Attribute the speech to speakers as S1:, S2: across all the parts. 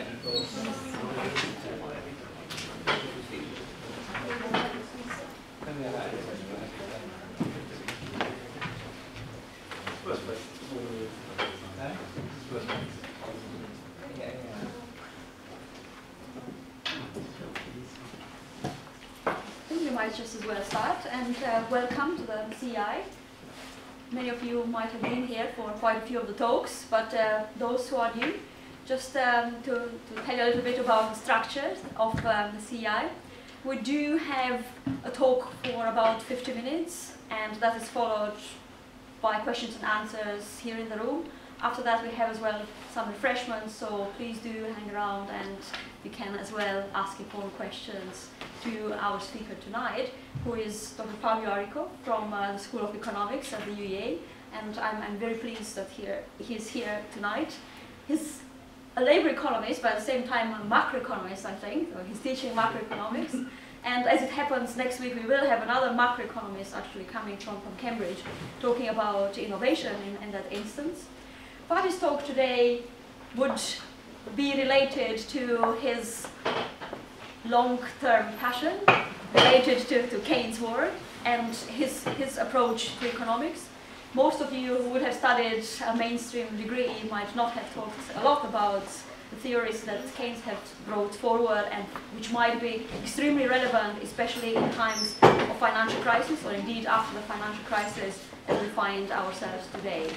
S1: You might just as well start, and welcome to the CI. Many of you might have been here for quite a few of the talks, but those who are new, just to tell you a little bit about the structure of the CI. We do have a talk for about 50 minutes, and that is followed by questions and answers here in the room. After that, we have as well some refreshments, so please do hang around, and you can as well ask important questions to our speaker tonight, who is Dr. Fabio Aricò from the School of Economics at the UEA, and I'm very pleased that he's here tonight. He's a labor economist, but at the same time a macroeconomist, I think. So he's teaching macroeconomics. And as it happens, next week we will have another macroeconomist actually coming from Cambridge, talking about innovation in that instance. Fabio's talk today would be related to his long-term passion, related to Keynes' work and his approach to economics. Most of you who would have studied a mainstream degree might not have talked a lot about the theories that Keynes had brought forward, and which might be extremely relevant, especially in times of financial crisis, or indeed after the financial crisis as we find ourselves today.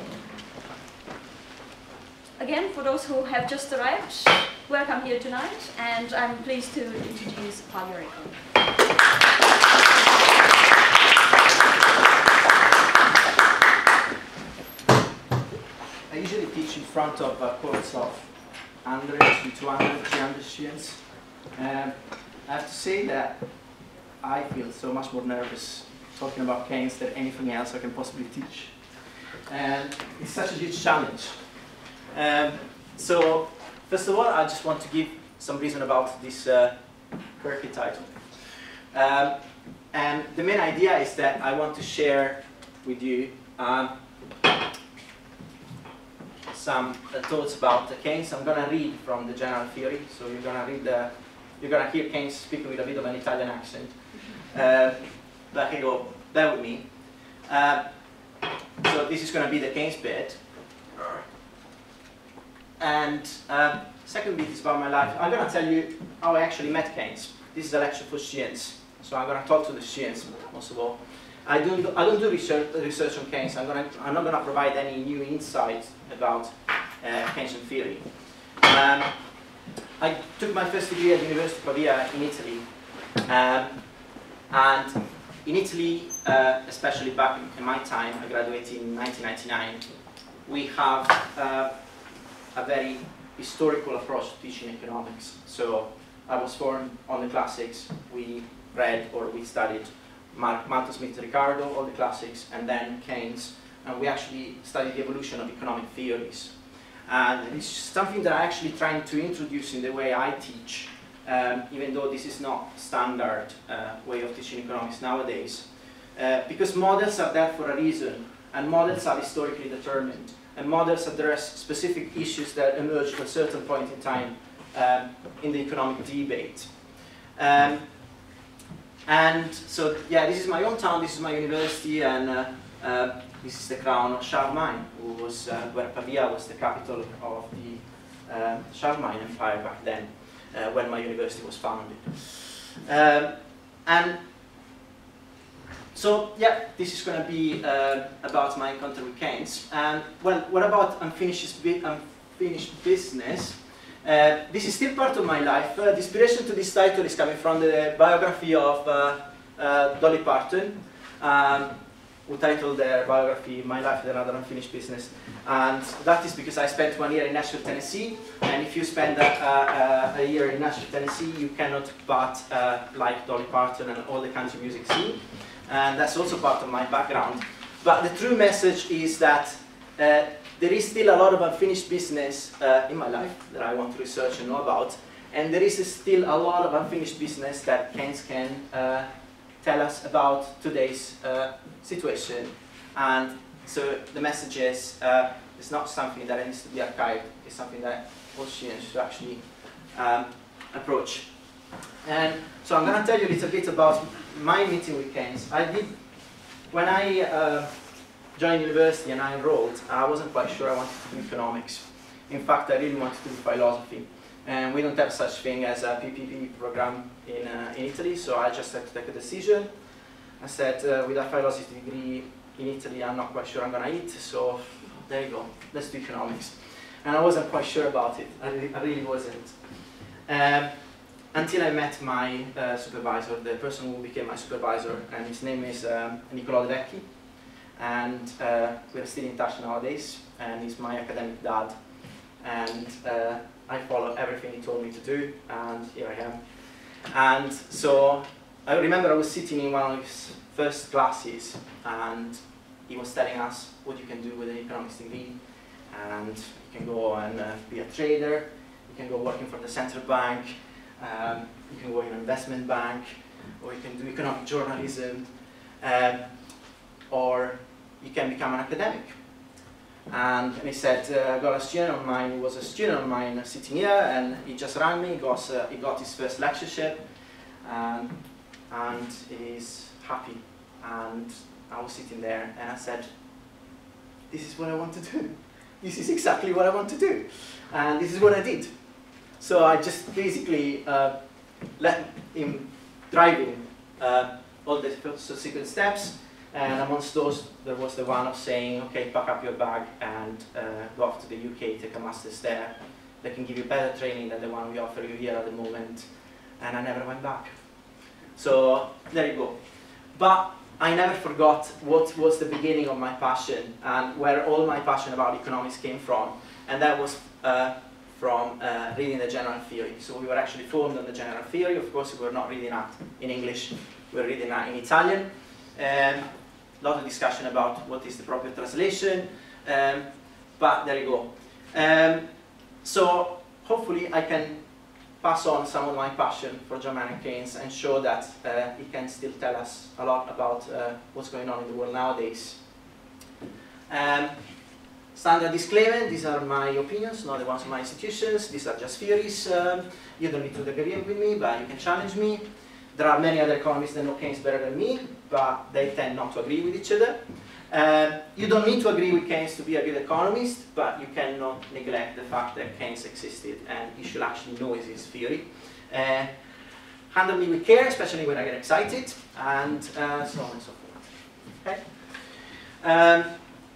S1: Again, for those who have just arrived, welcome here tonight, and I'm pleased to introduce Fabio Aricò.
S2: I usually teach in front of cohorts of 100 to 200, 300 students. I have to say that I feel so much more nervous talking about Keynes than anything else I can possibly teach. And it's such a huge challenge. So, first of all, I just want to give some reason about this quirky title. And the main idea is that I want to share with you some thoughts about Keynes. I'm going to read from the General Theory, so you're going to hear Keynes speaking with a bit of an Italian accent. But here you go, bear with me. So this is going to be the Keynes bit. And second bit is about my life. I'm going to tell you how I actually met Keynes. This is a lecture for students, so I'm going to talk to the students most of all. I don't do research on Keynes. I'm not going to provide any new insights about Keynesian theory. I took my first degree at the University of Pavia in Italy, and in Italy, especially back in my time, I graduated in 1999. We have a very historical approach to teaching economics. So I was formed on the classics. We read or we studied Malthus, Smith, Ricardo, all the classics, and then Keynes. And we actually studied the evolution of economic theories. And it's something that I'm actually trying to introduce in the way I teach, even though this is not standard way of teaching economics nowadays. Because models are there for a reason, and models are historically determined. And models address specific issues that emerge at a certain point in time in the economic debate. And so, yeah, this is my hometown, this is my university, and this is the crown of Charlemagne, who was where Pavia was the capital of the Charlemagne Empire back then, when my university was founded. And so, yeah, this is going to be about my encounter with Keynes. And, well, what about unfinished business? This is still part of my life. The inspiration to this title is coming from the biography of Dolly Parton, who titled their biography, My Life with Another Unfinished Business. And that is because I spent 1 year in Nashville, Tennessee. And if you spend a year in Nashville, Tennessee, you cannot but like Dolly Parton and all the country music scene. And that's also part of my background. But the true message is that there is still a lot of unfinished business in my life that I want to research and know about. And there is still a lot of unfinished business that Keynes can tell us about today's situation. And so the message is, it's not something that needs to be archived, it's something that all students should actually approach. And so I'm going to tell you a little bit about my meeting with Keynes. When I joined university and I enrolled, I wasn't quite sure I wanted to do economics. In fact, I really wanted to do philosophy. And we don't have such thing as a PPP program in Italy, so I just had to take a decision. I said, with a philosophy degree in Italy, I'm not quite sure I'm going to eat, so there you go, let's do economics. And I wasn't quite sure about it, I really wasn't. Until I met my supervisor, the person who became my supervisor, and his name is Nicolò De Vecchi, and we're still in touch nowadays, and he's my academic dad. And I follow everything he told me to do, and here I am. And so I remember I was sitting in one of his first classes, and he was telling us what you can do with an economics degree, and you can go and be a trader, you can go working for the central bank, you can go in an investment bank, or you can do economic journalism, or you can become an academic. And he said, I got a student of mine who was a student of mine sitting here, and he just rang me, he got his first lectureship, and he's happy. And I was sitting there, and I said, this is what I want to do. This is exactly what I want to do. And this is what I did. So I just basically let him drive in all the subsequent steps. And amongst those, there was the one of saying, okay, pack up your bag and go off to the UK, take a master's there. They can give you better training than the one we offer you here at the moment. And I never went back. So there you go. But I never forgot what was the beginning of my passion and where all my passion about economics came from. And that was from reading the General Theory. So we were actually formed on the General Theory. Of course, we were not reading that in English. We were reading that in Italian. A lot of discussion about what is the proper translation, but there you go. So hopefully I can pass on some of my passion for John Maynard Keynes and show that he can still tell us a lot about what's going on in the world nowadays. Standard disclaimer, these are my opinions, not the ones of my institutions. These are just theories. You don't need to agree with me, but you can challenge me. There are many other economists that know Keynes better than me, but they tend not to agree with each other. You don't need to agree with Keynes to be a good economist, but you cannot neglect the fact that Keynes existed and you should actually know his theory. Handle me with care, especially when I get excited, and so on and so forth. Okay?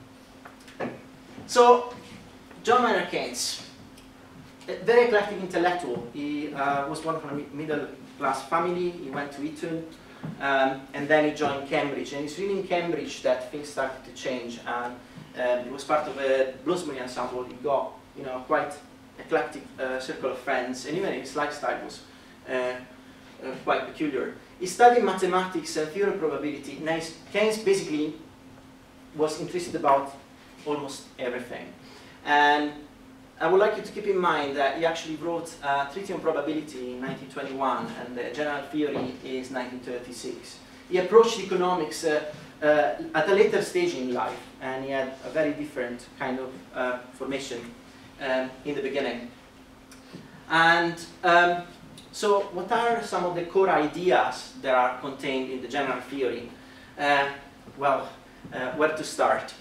S2: So, John Maynard Keynes, a very eclectic intellectual. He was born from a middle-class family. He went to Eton, and then he joined Cambridge. And it's really in Cambridge that things started to change. And he was part of a Bloomsbury ensemble. He got, quite eclectic circle of friends, and even his lifestyle was quite peculiar. He studied mathematics and theory of probability. Now, Keynes basically was interested about almost everything. And I would like you to keep in mind that he actually wrote a Treatise on Probability in 1921, and the General Theory is 1936. He approached economics at a later stage in life, and he had a very different kind of formation in the beginning. And so what are some of the core ideas that are contained in the General Theory? Well, where to start?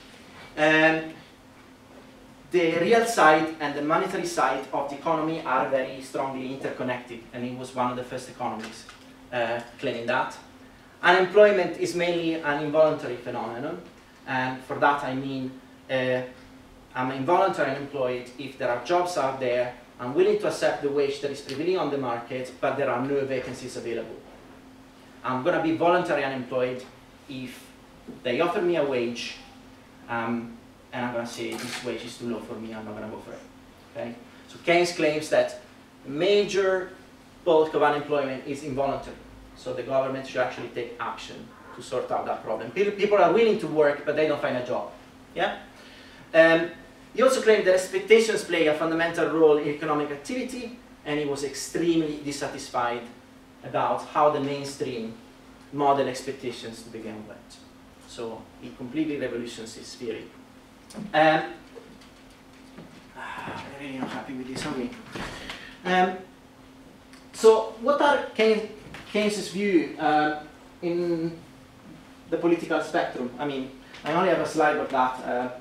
S2: The real side and the monetary side of the economy are very strongly interconnected, and he was one of the first economists claiming that. Unemployment is mainly an involuntary phenomenon, and for that I mean I'm involuntarily unemployed if there are jobs out there, I'm willing to accept the wage that is prevailing on the market, but there are no vacancies available. I'm going to be voluntarily unemployed if they offer me a wage, and I'm going to say this wage is too low for me, I'm not going to go for it. Okay? So Keynes claims that major bulk of unemployment is involuntary. So the government should actually take action to sort out that problem. People are willing to work, but they don't find a job. Yeah? He also claimed that expectations play a fundamental role in economic activity, and he was extremely dissatisfied about how the mainstream model expectations to begin with. So he completely revolutionized his theory. We're really not happy with this, are we? So what are Keynes's view in the political spectrum? I mean, I only have a slide of that.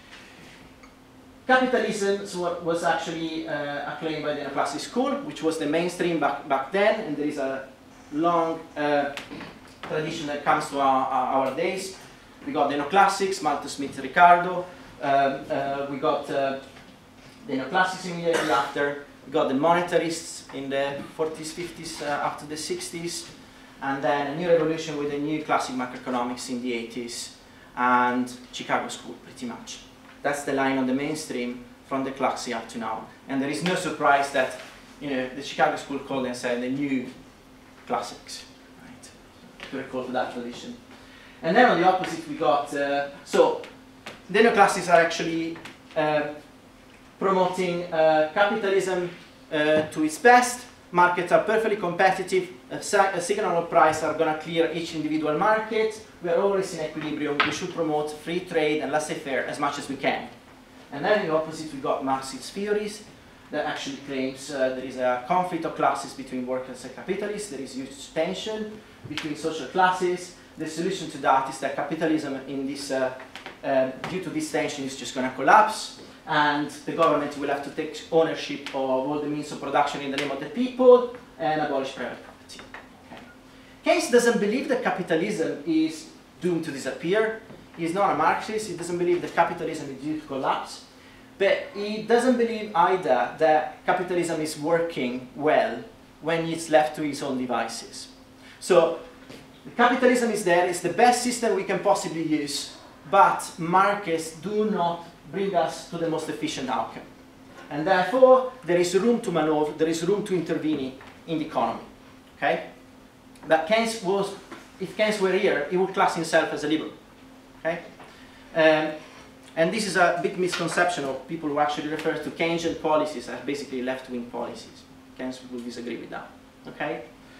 S2: Capitalism was actually acclaimed by the neoclassic school, which was the mainstream back then, and there is a long tradition that comes to our days. We got the neoclassics, Malthus, Smith, Ricardo. We got the neoclassics immediately after. We got the monetarists in the 40s, 50s, up to the 60s. And then a new revolution with the new classic macroeconomics in the 80s. And Chicago School, pretty much. That's the line on the mainstream from the classic up to now. And there is no surprise that the Chicago School called themselves the new classics, right? To recall to that tradition. And then on the opposite we got, so the neoclassics are actually promoting capitalism to its best. Markets are perfectly competitive. A signal of price are going to clear each individual market. We are always in equilibrium. We should promote free trade and laissez-faire as much as we can. And then in the opposite we got Marxist theories that actually claims there is a conflict of classes between workers and capitalists. There is huge tension between social classes. The solution to that is that capitalism in this, due to this tension, is just going to collapse, and the government will have to take ownership of all the means of production in the name of the people and abolish private property. Okay. Keynes doesn't believe that capitalism is doomed to disappear. He's not a Marxist. He doesn't believe that capitalism is due to collapse. But he doesn't believe either that capitalism is working well when it's left to its own devices. So capitalism is there, it's the best system we can possibly use, but markets do not bring us to the most efficient outcome. And therefore, there is room to maneuver, there is room to intervene in the economy. Okay? But Keynes was, if Keynes were here, he would class himself as a liberal. Okay? And this is a big misconception of people who actually refer to Keynesian policies as basically left-wing policies. Keynes will disagree with that. Okay?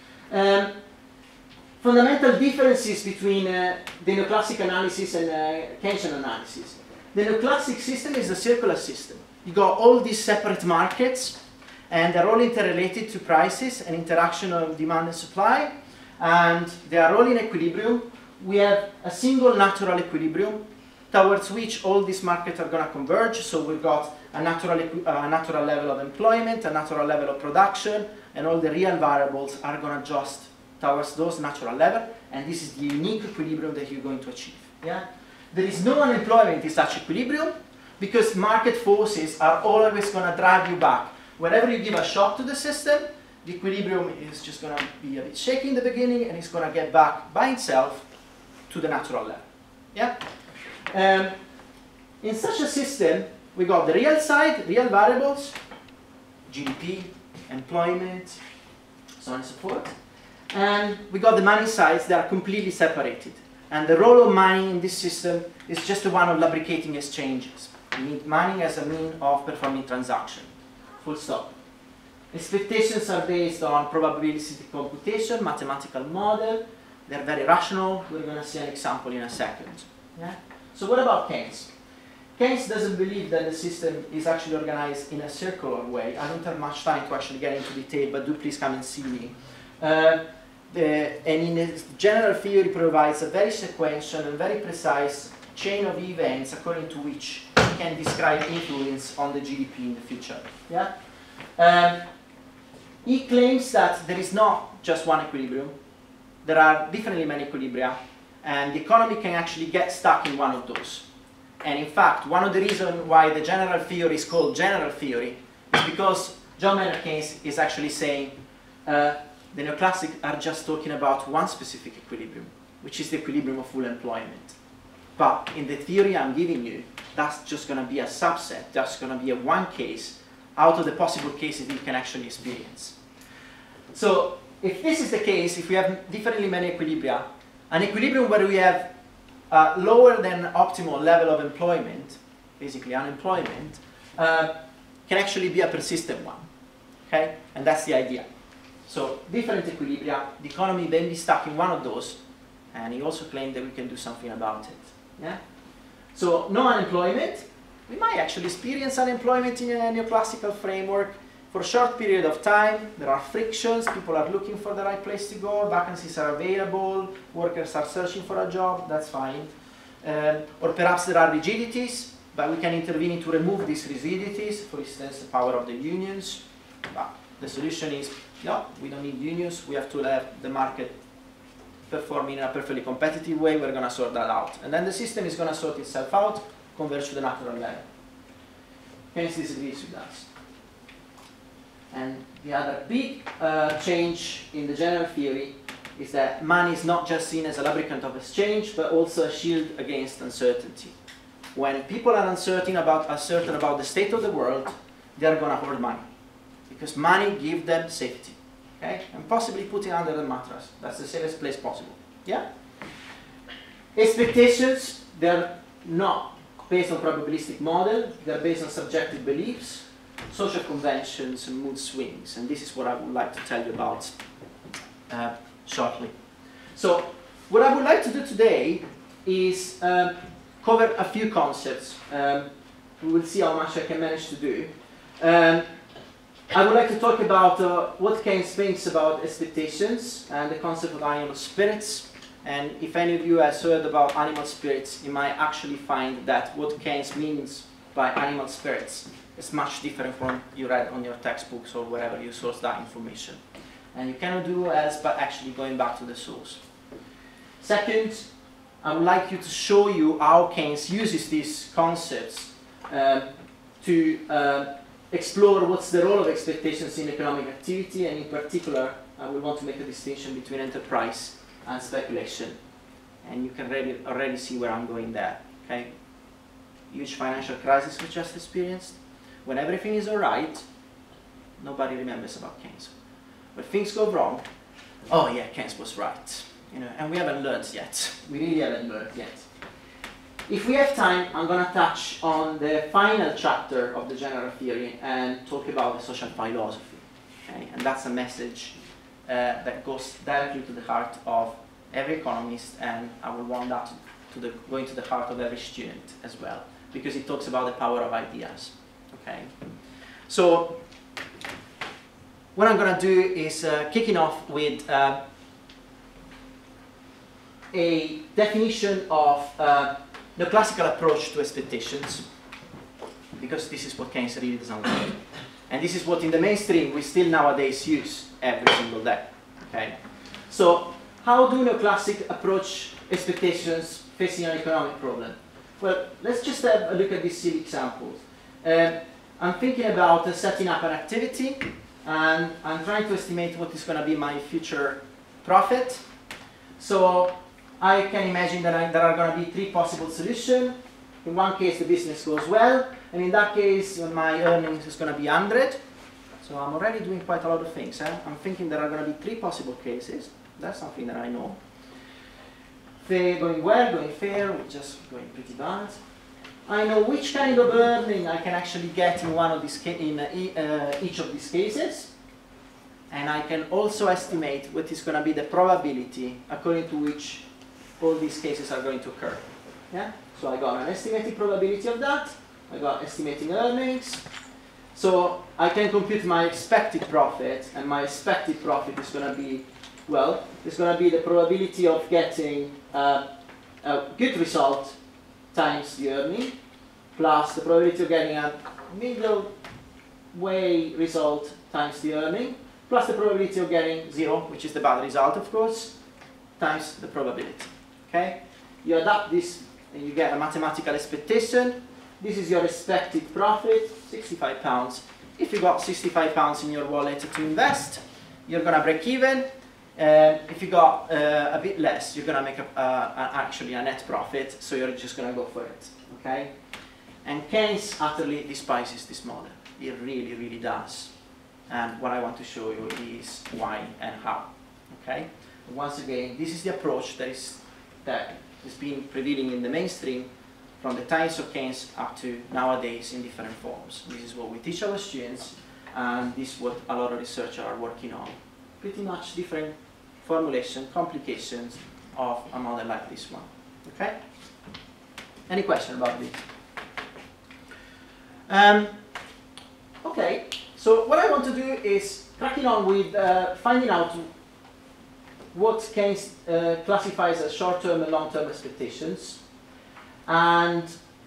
S2: Fundamental differences between the neoclassic analysis and Keynesian analysis. The neoclassic system is a circular system. You got all these separate markets, and they're all interrelated to prices and interaction of demand and supply, and they are all in equilibrium. We have a single natural equilibrium towards which all these markets are going to converge. So we've got a natural level of employment, a natural level of production, and all the real variables are going to adjust towards those natural levels, and this is the unique equilibrium that you're going to achieve. Yeah? There is no unemployment in such equilibrium because market forces are always going to drive you back. Whenever you give a shock to the system, the equilibrium is just going to be a bit shaky in the beginning, and it's going to get back by itself to the natural level. Yeah? In such a system, we got the real side, real variables, GDP, employment, so on and so forth. And we got the money sides that are completely separated. And the role of money in this system is just the one of lubricating exchanges. We need money as a means of performing transaction. Full stop. Expectations are based on probabilistic computation, mathematical model. They're very rational. We're going to see an example in a second. Yeah? So what about Keynes? Keynes doesn't believe that the system is actually organized in a circular way. I don't have much time to actually get into detail, but do please come and see me. And in his general theory provides a very sequential and very precise chain of events according to which he can describe influence on the GDP in the future. Yeah? He claims that there is not just one equilibrium. There are definitely many equilibria, and the economy can actually get stuck in one of those. And in fact, one of the reasons why the general theory is called general theory is because John Maynard Keynes is actually saying the neoclassics are just talking about one specific equilibrium, which is the equilibrium of full employment. But in the theory I'm giving you, that's just going to be a subset, that's going to be a one case out of the possible cases you can actually experience. So if this is the case, if we have differently many equilibria, an equilibrium where we have a lower than optimal level of employment, basically unemployment, can actually be a persistent one. Okay? And that's the idea. So different equilibria, the economy may be stuck in one of those, and he also claimed that we can do something about it. Yeah? So no unemployment, we might actually experience unemployment in a neoclassical framework for a short period of time. There are frictions, people are looking for the right place to go, vacancies are available, workers are searching for a job, that's fine. Or perhaps there are rigidities, but we can intervene to remove these rigidities, for instance, the power of the unions. But the solution is, no, we don't need unions, we have to let the market perform in a perfectly competitive way, we're going to sort that out. And then the system is going to sort itself out, converge to the natural level. Keynes disagrees with that. And the other big change in the general theory is that money is not just seen as a lubricant of exchange, but also a shield against uncertainty. When people are uncertain about the state of the world, they are going to hoard money, because money gives them safety. Okay? And possibly putting under the mattress. That's the safest place possible. Yeah? Expectations, they're not based on probabilistic model, they're based on subjective beliefs, social conventions and mood swings. And this is what I would like to tell you about shortly. So, what I would like to do today is cover a few concepts. We will see how much I can manage to do. I would like to talk about what Keynes thinks about expectations and the concept of animal spirits. And if any of you has heard about animal spirits, you might actually find that what Keynes means by animal spirits is much different from you read on your textbooks or wherever you source that information. And you cannot do else but actually going back to the source. Second, I would like you to show you how Keynes uses these concepts to explore what's the role of expectations in economic activity, and in particular, I will want to make a distinction between enterprise and speculation. And you can already see where I'm going there. Okay? Huge financial crisis we just experienced. When everything is all right, nobody remembers about Keynes. When things go wrong, oh yeah, Keynes was right. You know, and we haven't learned yet. We really haven't learned yet. If we have time, I'm going to touch on the final chapter of the general theory and talk about the social philosophy. Okay? And that's a message that goes directly to the heart of every economist, and I will want that to go into the heart of every student as well, because it talks about the power of ideas. Okay? So, what I'm going to do is kicking off with a definition of the classical approach to expectations, because this is what Keynes really doesn't like. And this is what in the mainstream we still nowadays use every single day. Okay? So, how do neoclassic approach expectations facing an economic problem? Well, let's just have a look at these silly examples. I'm thinking about setting up an activity, and I'm trying to estimate what is going to be my future profit. So, I can imagine that there are going to be three possible solutions. In one case, the business goes well, and in that case, my earnings is going to be 100. So I'm already doing quite a lot of things. I'm thinking there are going to be three possible cases. That's something that I know. Fair, going well, going fair, or just going pretty bad. I know which kind of earning I can actually get in one of these each of these cases. And I can also estimate what is going to be the probability according to which all these cases are going to occur. Yeah? So I got an estimated probability of that. I got estimating earnings. So I can compute my expected profit, and my expected profit is going to be, well, it's going to be the probability of getting a good result times the earning, plus the probability of getting a middle way result times the earning, plus the probability of getting 0, which is the bad result, of course, times the probability. Okay? You adapt this and you get a mathematical expectation. This is your expected profit, £65. If you got £65 in your wallet to invest, you're going to break even. If you got a bit less, you're going to make actually a net profit, so you're just going to go for it. Okay? And Keynes utterly despises this model. He really, really does. And what I want to show you is why and how. Okay? Once again, this is the approach that is been prevailing in the mainstream from the times of Keynes up to nowadays in different forms. This is what we teach our students, and this is what a lot of researchers are working on. Pretty much different formulation, complications of a model like this one. Okay? Any question about this? Okay, so what I want to do is cracking on with finding out what Keynes classifies as short-term and long-term expectations, and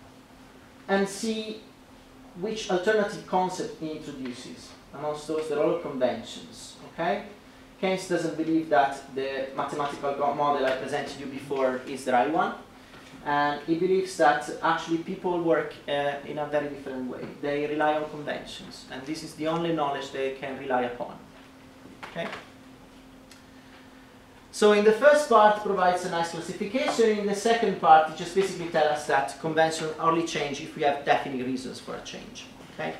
S2: see which alternative concept he introduces. Amongst those, there are all conventions. Okay, Keynes doesn't believe that the mathematical model I presented you before is the right one, and he believes that actually people work in a very different way. They rely on conventions, and this is the only knowledge they can rely upon. Okay. So in the first part provides a nice classification. In the second part, it just basically tells us that conventions only change if we have definite reasons for a change. Okay.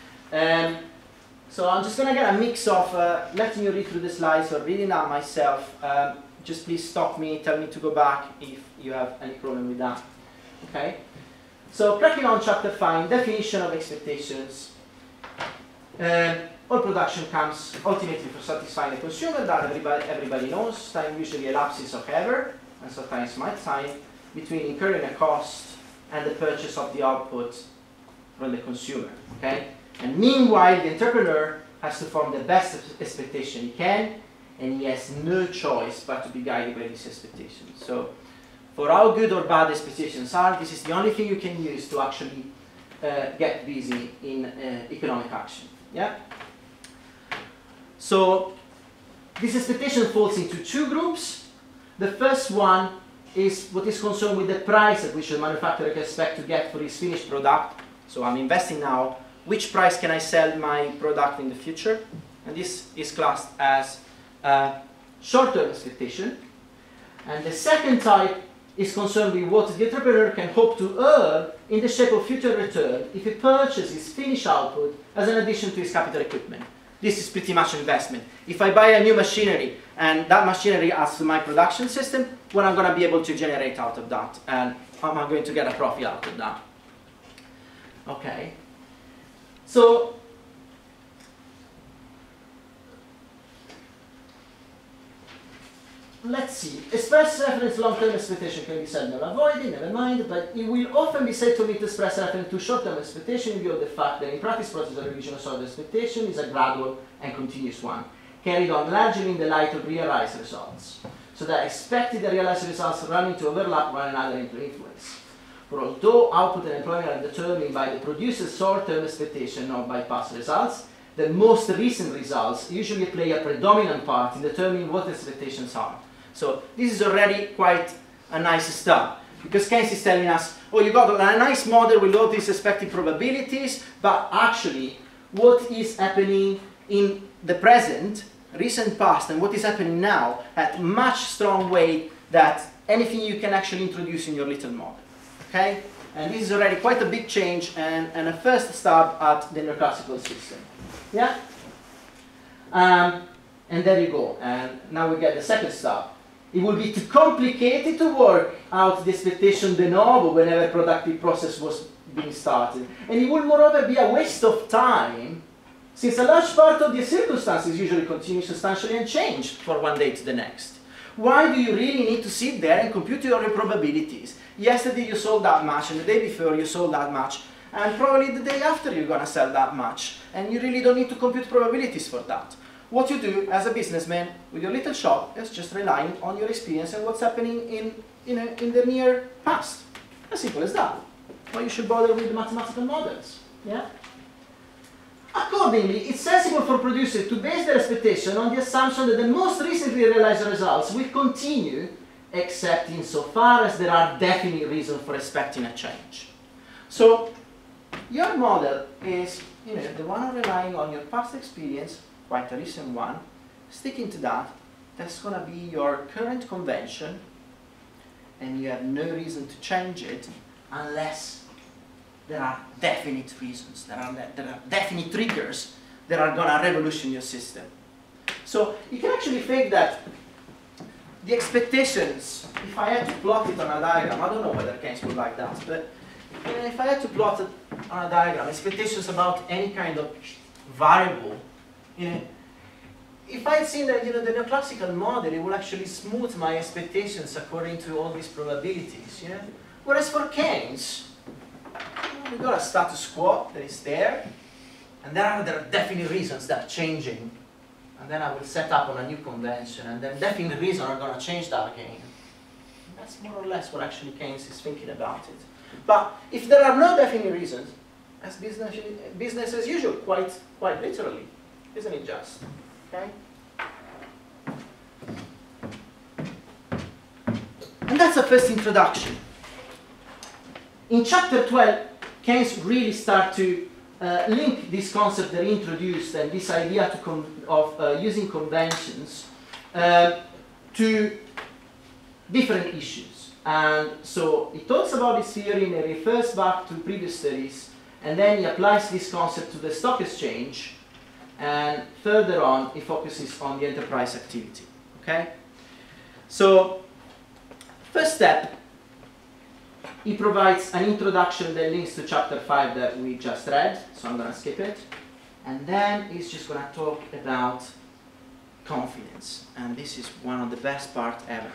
S2: So I'm just going to get a mix of letting you read through the slides or reading that myself. Just please stop me, tell me to go back if you have any problem with that. Okay. So cracking on chapter 5, definition of expectations. All production comes ultimately for satisfying the consumer. That everybody knows. Time usually elapses of ever, and sometimes might time, between incurring a cost and the purchase of the output from the consumer. Okay? And meanwhile, the entrepreneur has to form the best expectation he can, and he has no choice but to be guided by these expectations. So, for how good or bad expectations are, this is the only thing you can use to actually get busy in economic action. Yeah? So, this expectation falls into two groups. The first one is what is concerned with the price at which the manufacturer can expect to get for his finished product. So I'm investing now. Which price can I sell my product in the future? And this is classed as a short-term expectation. And the second type is concerned with what the entrepreneur can hope to earn in the shape of future return if he purchases finished output as an addition to his capital equipment. This is pretty much investment. If I buy a new machinery and that machinery adds to my production system, what I'm going to be able to generate out of that, and how am I going to get a profit out of that? Okay. So, let's see. Express reference long-term expectation can be said or avoided, never mind, but it will often be said to me to express reference to short-term expectation in view of the fact that in practice process of revision of sort of expectation is a gradual and continuous one, carried on largely in the light of realized results. So that expected and realized results run into overlap one another into influence. For although output and employment are determined by the producer's short-term expectation, not by past results, the most recent results usually play a predominant part in determining what expectations are. So this is already quite a nice start, because Keynes is telling us, oh, you got a nice model with all these expected probabilities, but actually what is happening in the present, recent past, and what is happening now had much strong weight that anything you can actually introduce in your little model. Okay? And this is already quite a big change and a first stab at the neoclassical system. Yeah? And there you go. And now we get the second stab. It would be too complicated to work out the expectation de novo whenever a productive process was being started. And it would moreover be a waste of time, since a large part of the circumstances usually continue substantially unchanged from one day to the next. Why do you really need to sit there and compute your probabilities? Yesterday you sold that much, and the day before you sold that much, and probably the day after you're going to sell that much. And you really don't need to compute probabilities for that. What you do as a businessman with your little shop is just relying on your experience and what's happening in the near past. As simple as that. Why you should bother with the mathematical models. Yeah? Accordingly, it's sensible for producers to base their expectation on the assumption that the most recently realized results will continue, except insofar as there are definite reasons for expecting a change. So, your model is the one relying on your past experience, quite a recent one, sticking to that. That's going to be your current convention, and you have no reason to change it unless there are definite reasons, there are definite triggers that are going to revolution your system. So you can actually think that the expectations, if I had to plot it on a diagram, I don't know whether Keynes would like that, but if I had to plot it on a diagram, expectations about any kind of variable, if I had seen that the neoclassical model, it will actually smooth my expectations according to all these probabilities. Whereas for Keynes, we got a status quo that is there, and there are definite reasons that are changing. And then I will set up on a new convention, and then definite reasons are going to change that again. And that's more or less what actually Keynes is thinking about it. But if there are no definite reasons, as business as usual, quite literally, isn't it just? Okay? And that's the first introduction. In chapter 12, Keynes really starts to link this concept that he introduced and this idea of using conventions to different issues. And so he talks about this theory and he refers back to previous studies, and then he applies this concept to the stock exchange, and further on he focuses on the enterprise activity. Okay? So, first step, he provides an introduction that links to chapter 5 that we just read, so I'm going to skip it. And then he's just going to talk about confidence. And this is one of the best parts ever.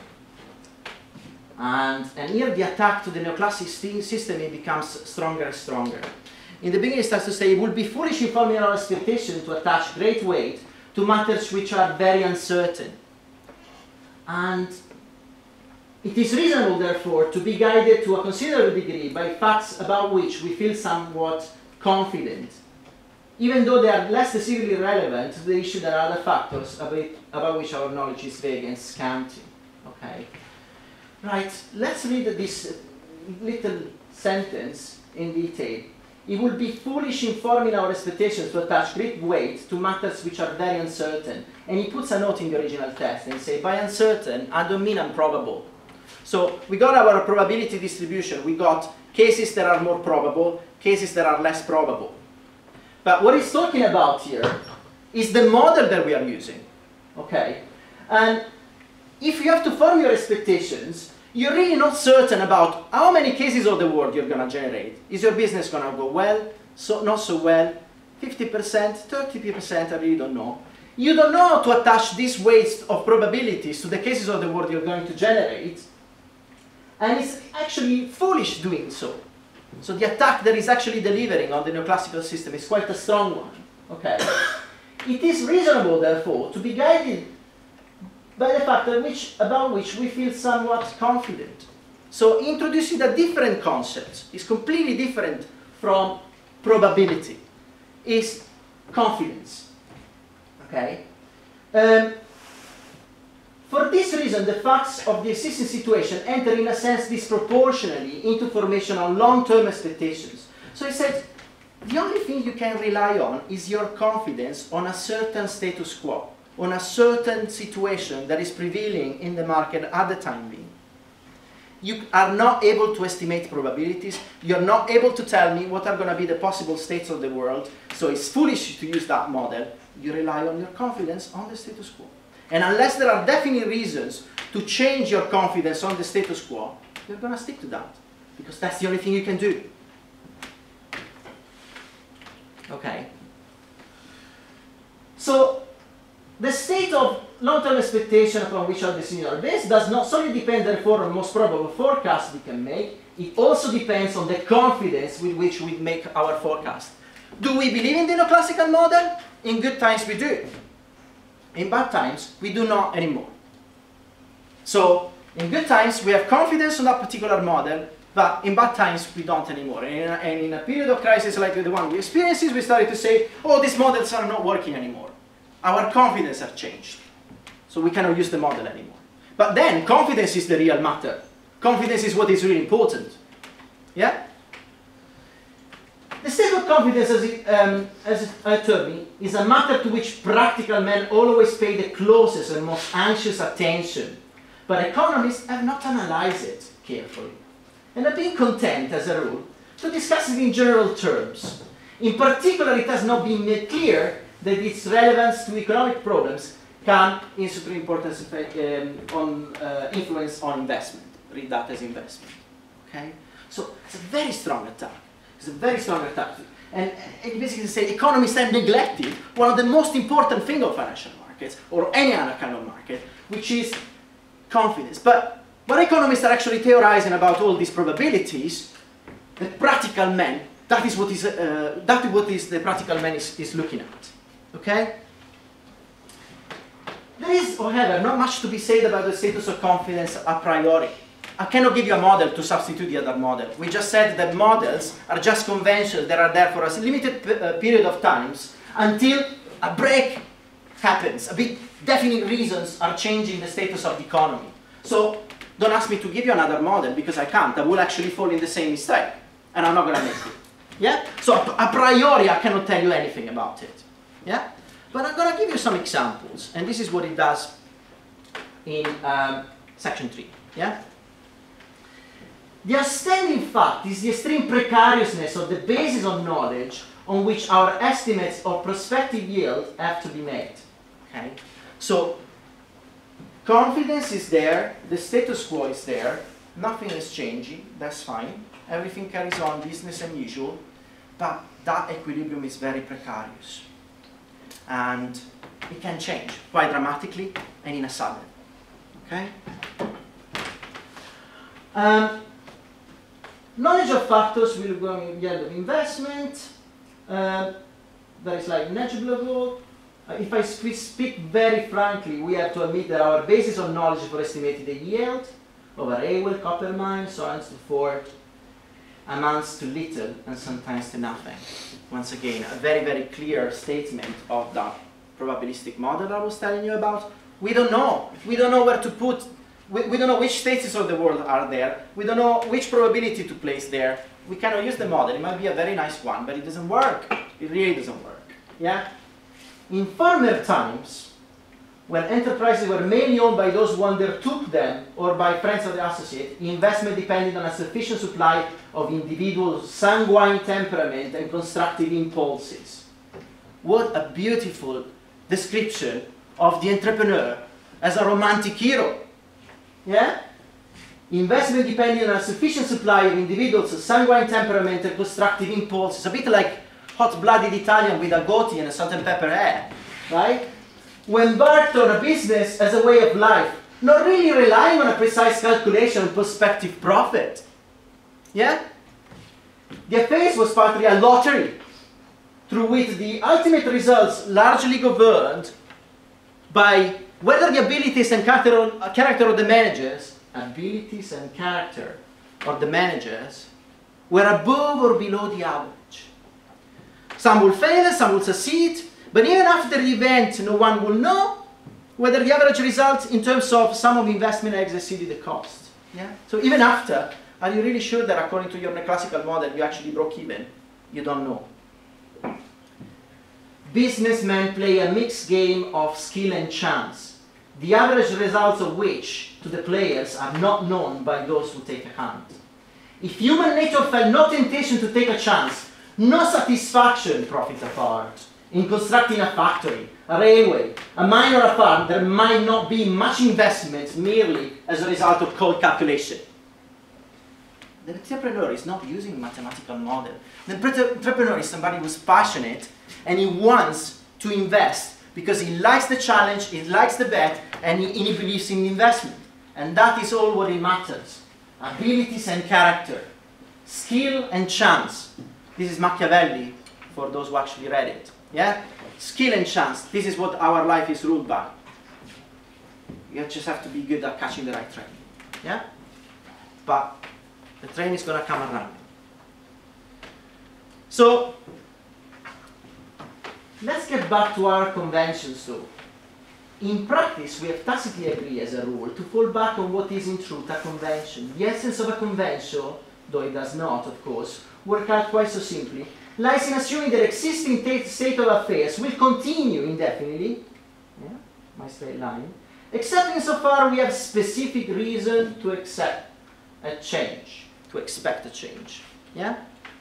S2: And here the attack to the neoclassic system, it becomes stronger and stronger. In the beginning he starts to say, it would be foolish in forming our expectation to attach great weight to matters which are very uncertain. And it is reasonable, therefore, to be guided to a considerable degree by facts about which we feel somewhat confident, even though they are less decisively relevant to the issue than other factors about which our knowledge is vague and scanty. Okay? Right, let's read this little sentence in detail. It would be foolish in forming our expectations to attach great weight to matters which are very uncertain. And he puts a note in the original text and says, by uncertain, I don't mean improbable. So we got our probability distribution. We got cases that are more probable, cases that are less probable. But what he's talking about here is the model that we are using. Okay? And if you have to form your expectations, you're really not certain about how many cases of the world you're going to generate. Is your business going to go well, not so well, 50%, 30%, I really don't know. You don't know how to attach these weights of probabilities to the cases of the world you're going to generate. And it's actually foolish doing so. So the attack that is actually delivering on the neoclassical system is quite a strong one. Okay? It is reasonable, therefore, to be guided by the fact about which we feel somewhat confident. So introducing a different concept is completely different from probability, is confidence. Okay? For this reason, the facts of the existing situation enter in a sense disproportionately into formation on long-term expectations. So he said, the only thing you can rely on is your confidence on a certain status quo, on a certain situation that is prevailing in the market at the time being. You are not able to estimate probabilities. You're not able to tell me what are going to be the possible states of the world. So it's foolish to use that model. You rely on your confidence on the status quo. And unless there are definite reasons to change your confidence on the status quo, you're going to stick to that. Because that's the only thing you can do. Okay. So, the state of long-term expectation upon which our decisions are based does not solely depend, therefore, on the most probable forecast we can make. It also depends on the confidence with which we make our forecast. Do we believe in the neoclassical model? In good times, we do. In bad times, we do not anymore. So, in good times, we have confidence on that particular model, but in bad times, we don't anymore. And in a period of crisis like the one we experience, we started to say, oh, these models are not working anymore. Our confidence has changed. So we cannot use the model anymore. But then, confidence is the real matter. Confidence is what is really important. Yeah? The state of confidence, as I term it, is a matter to which practical men always pay the closest and most anxious attention. But economists have not analyzed it carefully, and have been content, as a rule, to discuss it in general terms. In particular, it has not been made clear that its relevance to economic problems can, in supreme importance, influence on investment. Read that as investment. Okay? So it's a very strong attack. It's a very strong attack. And it basically says economists have neglected one of the most important things of financial markets, or any other kind of market, which is confidence. But what economists are actually theorizing about all these probabilities, that practical men That is what is the practical man is looking at. Okay? There is, however, not much to be said about the status of confidence a priori. I cannot give you a model to substitute the other model. We just said that models are just conventions that are there for a limited period of times until a break happens. A bit definite reasons are changing the status of the economy. So don't ask me to give you another model because I can't. I will actually fall in the same mistake. And I'm not going to make it. Yeah? So a priori I cannot tell you anything about it. Yeah? But I'm going to give you some examples. And this is what it does in section 3. Yeah? The outstanding fact is the extreme precariousness of the basis of knowledge on which our estimates of prospective yield have to be made. Okay? So, confidence is there, the status quo is there, nothing is changing, that's fine, everything carries on, business as usual, but that equilibrium is very precarious. And it can change quite dramatically and in a sudden. Okay? Knowledge of factors will go in yield of investment. That is like negligible. If I speak very frankly, we have to admit that our basis of knowledge for estimating the yield of a railway, copper mine, so on and so forth, amounts to little and sometimes to nothing. Once again, a very, very clear statement of that probabilistic model I was telling you about. We don't know. We don't know where to put. We don't know which states of the world are there. We don't know which probability to place there. We cannot use the model. It might be a very nice one, but it doesn't work. It really doesn't work. Yeah? In former times, when enterprises were mainly owned by those who undertook them or by friends of the associate, investment depended on a sufficient supply of individuals' sanguine temperament and constructive impulses. What a beautiful description of the entrepreneur as a romantic hero. Yeah? Investment depending on a sufficient supply of individuals' sanguine temperament and constructive impulses. A bit like hot-blooded Italian with a goatee and a salt and pepper hair. Right? When embarked on a business as a way of life, not really relying on a precise calculation of prospective profit. Yeah? The affairs was partly a lottery, through which the ultimate results largely governed by whether the abilities and character of the managers, were above or below the average. Some will fail, some will succeed, but even after the event, no one will know whether the average result in terms of sum of investment has exceeded the cost. Yeah? So even after, are you really sure that according to your classical model you actually broke even? You don't know. Businessmen play a mixed game of skill and chance, the average results of which to the players are not known by those who take a hand. If human nature felt no temptation to take a chance, no satisfaction, profit apart, in constructing a factory, a railway, a mine or a farm, there might not be much investment merely as a result of cold calculation. The entrepreneur is not using a mathematical model. The entrepreneur is somebody who's passionate and he wants to invest because he likes the challenge, he likes the bet, and he believes in the investment. And that is all what it matters. Abilities and character, skill and chance. This is Machiavelli, for those who actually read it. Yeah? Skill and chance. This is what our life is ruled by. You just have to be good at catching the right train. Yeah? But the train is going to come around. So, let's get back to our conventions though. In practice, we have tacitly agreed as a rule to fall back on what is in truth a convention. The essence of a convention, though it does not, of course, work out quite so simply, lies in assuming that existing state of affairs will continue indefinitely, yeah, my straight line, except insofar we have specific reason to accept a change, to expect a change. Yeah?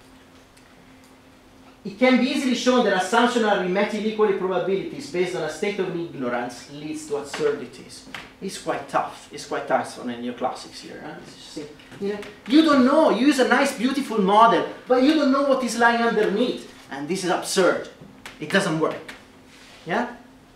S2: It can be easily shown that assumption of arithmetic equally probabilities based on a state of ignorance leads to absurdities. It's quite tough. It's quite tough on the neoclassics here. Huh? You don't know. You use a nice, beautiful model, but you don't know what is lying underneath. And this is absurd. It doesn't work. Yeah?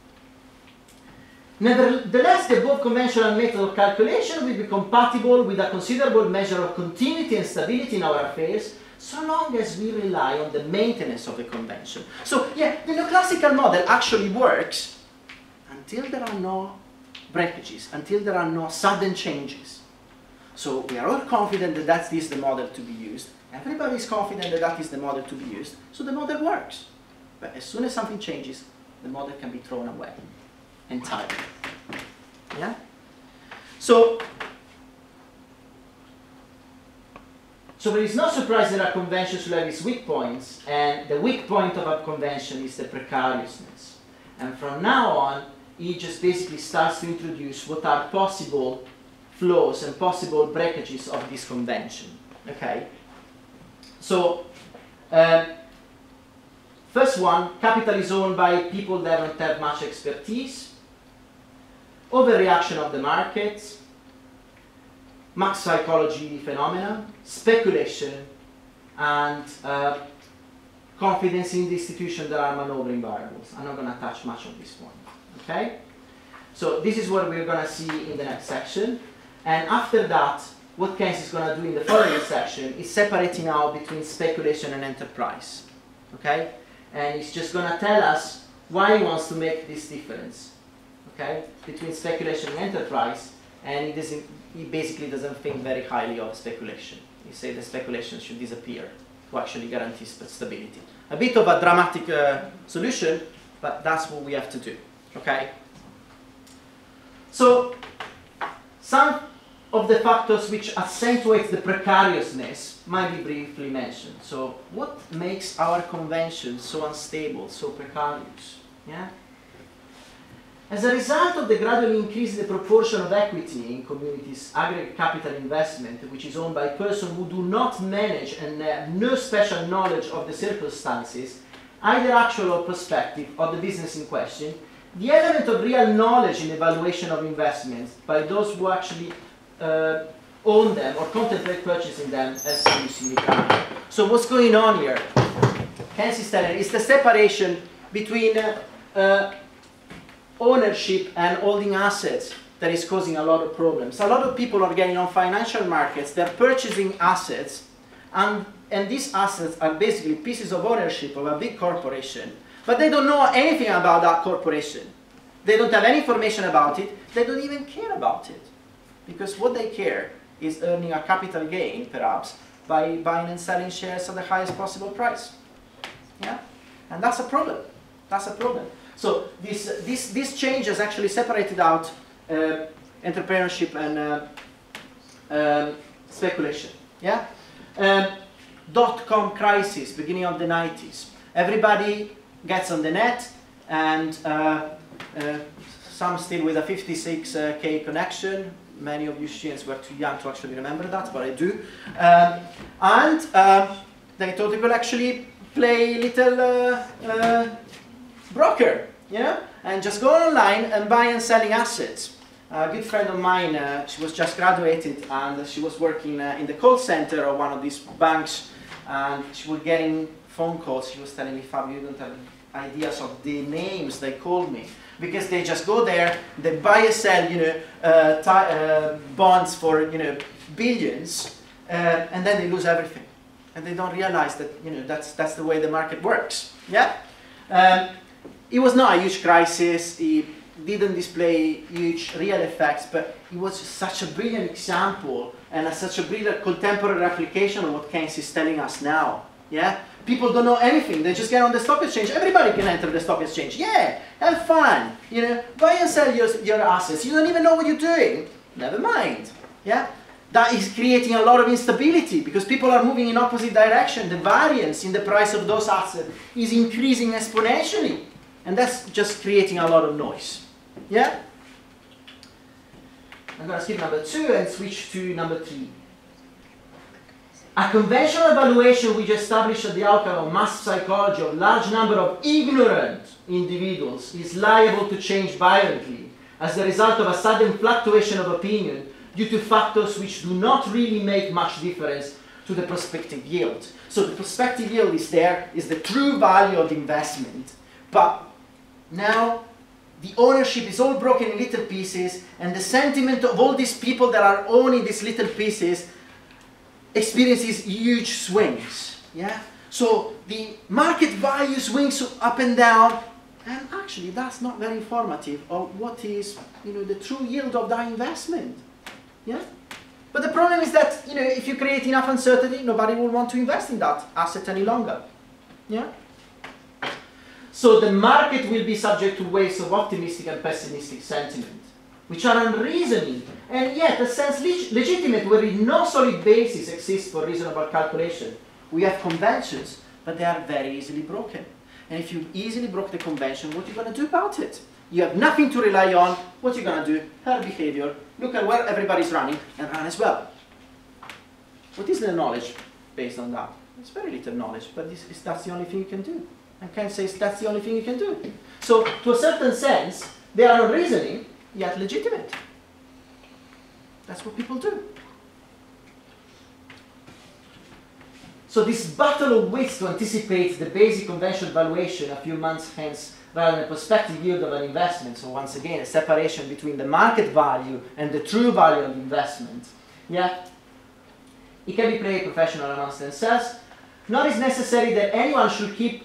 S2: Nevertheless, the above conventional method of calculation will be compatible with a considerable measure of continuity and stability in our affairs, so long as we rely on the maintenance of the convention. So yeah, the neoclassical model actually works until there are no breakages, until there are no sudden changes. So we are all confident that that is the model to be used. Everybody is confident that that is the model to be used, so the model works. But as soon as something changes, the model can be thrown away entirely. Yeah? So there is no surprise that a convention should have its weak points, and the weak point of a convention is the precariousness. And from now on, it just basically starts to introduce what are possible flaws and possible breakages of this convention. Okay? So, first one, capital is owned by people that don't have much expertise, overreaction of the markets, max psychology phenomena, speculation, and confidence in the institution that are maneuvering variables. I'm not going to touch much on this point. Okay? So this is what we're going to see in the next section. And after that, what Keynes is going to do in the following section is separating out between speculation and enterprise. Okay? And he's just going to tell us why he wants to make this difference, okay, between speculation and enterprise, and he basically doesn't think very highly of speculation. He says that speculation should disappear to actually guarantee stability. A bit of a dramatic solution, but that's what we have to do, okay? So, some of the factors which accentuate the precariousness might be briefly mentioned. So, what makes our convention so unstable, so precarious? Yeah? As a result of the gradually increase in the proportion of equity in communities' aggregate capital investment, which is owned by persons who do not manage and have no special knowledge of the circumstances, either actual or prospective, of the business in question, the element of real knowledge in the valuation of investments by those who actually own them or contemplate purchasing them as seriously becoming. So what's going on here? Keynes is telling is the separation between ownership and holding assets that is causing a lot of problems. A lot of people are getting on financial markets, they're purchasing assets, and these assets are basically pieces of ownership of a big corporation, but they don't know anything about that corporation. They don't have any information about it, they don't even care about it. Because what they care is earning a capital gain, perhaps, by buying and selling shares at the highest possible price. Yeah? And that's a problem. That's a problem. So this change has actually separated out entrepreneurship and speculation. Yeah? Dot-com crisis, beginning of the 90s. Everybody gets on the net, and some still with a 56K connection. Many of you students were too young to actually remember that, but I do. They thought they could actually play little broker, you know, and just go online and buy and selling assets. A good friend of mine, she was just graduated, and she was working in the call center of one of these banks, and she was getting phone calls. She was telling me, Fabio, you don't have ideas of the names they called me. Because they just go there, they buy and sell, you know, bonds for, you know, billions, and then they lose everything, and they don't realize that, you know, that's the way the market works. Yeah, it was not a huge crisis. It didn't display huge real effects, but it was such a brilliant example and such a brilliant contemporary application of what Keynes is telling us now. Yeah. People don't know anything. They just get on the stock exchange. Everybody can enter the stock exchange. Yeah, have fun. You know, buy and sell your assets. You don't even know what you're doing. Never mind. Yeah, that is creating a lot of instability because people are moving in opposite direction. The variance in the price of those assets is increasing exponentially, and that's just creating a lot of noise. Yeah. I'm going to skip number 2 and switch to number 3. A conventional evaluation which establishes the outcome of mass psychology of large number of ignorant individuals is liable to change violently as the result of a sudden fluctuation of opinion due to factors which do not really make much difference to the prospective yield. So the prospective yield is there, is the true value of the investment, but now the ownership is all broken in little pieces, and the sentiment of all these people that are owning these little pieces experiences huge swings. Yeah? So the market value swings up and down, and actually that's not very informative of what is, the true yield of that investment. Yeah? But the problem is that, if you create enough uncertainty, nobody will want to invest in that asset any longer. Yeah? So the market will be subject to waves of optimistic and pessimistic sentiment, which are unreasoning, and yet a sense legitimate where no solid basis exists for reasonable calculation. We have conventions, but they are very easily broken. And if you easily broke the convention, what are you going to do about it? You have nothing to rely on. What are you going to do? Herd behavior. Look at where everybody's running and run as well. What is the knowledge based on that? It's very little knowledge, but that's the only thing you can do. I can't say that's the only thing you can do. So, to a certain sense, they are unreasoning, yet legitimate. That's what people do. So this battle of wits to anticipate the basic conventional valuation a few months hence rather than a prospective yield of an investment, so once again a separation between the market value and the true value of the investment, yeah, it can be played professional amongst themselves. Nor is necessary that anyone should keep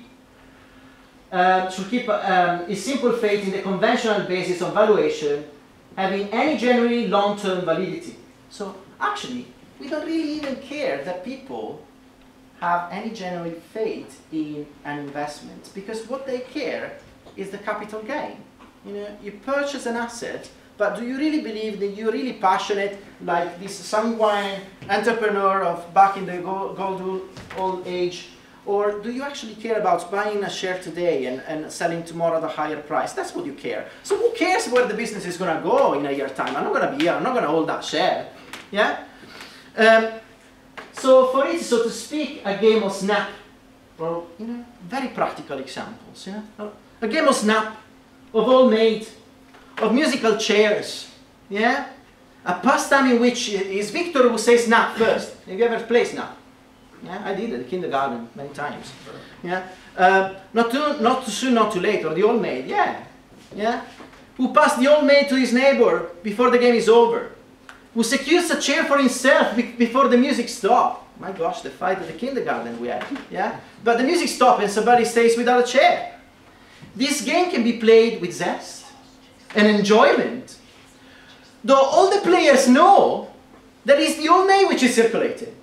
S2: his simple faith in the conventional basis of valuation having any genuinely long-term validity. So actually, we don't really even care that people have any genuine faith in an investment, because what they care is the capital gain. You purchase an asset, but do you really believe that you're really passionate, like this sanguine entrepreneur of back in the gold old age, or do you actually care about buying a share today and selling tomorrow at a higher price? That's what you care. So who cares where the business is going to go in a year's time? I'm not going to be here. I'm not going to hold that share. Yeah. So for it, so to speak, a game of snap, or very practical examples. Yeah, a game of snap, of all made, of musical chairs. Yeah, a pastime in which it's Victor who says snap first. Have you ever played snap? Yeah, I did at the kindergarten many times. Yeah, not too soon, not too late, or the old maid. Yeah, yeah. Who passed the old maid to his neighbor before the game is over? Who secures a chair for himself before the music stops? My gosh, the fight at the kindergarten we had. Yeah, but the music stops and somebody stays without a chair. This game can be played with zest and enjoyment, though all the players know that it's the old maid which is circulating,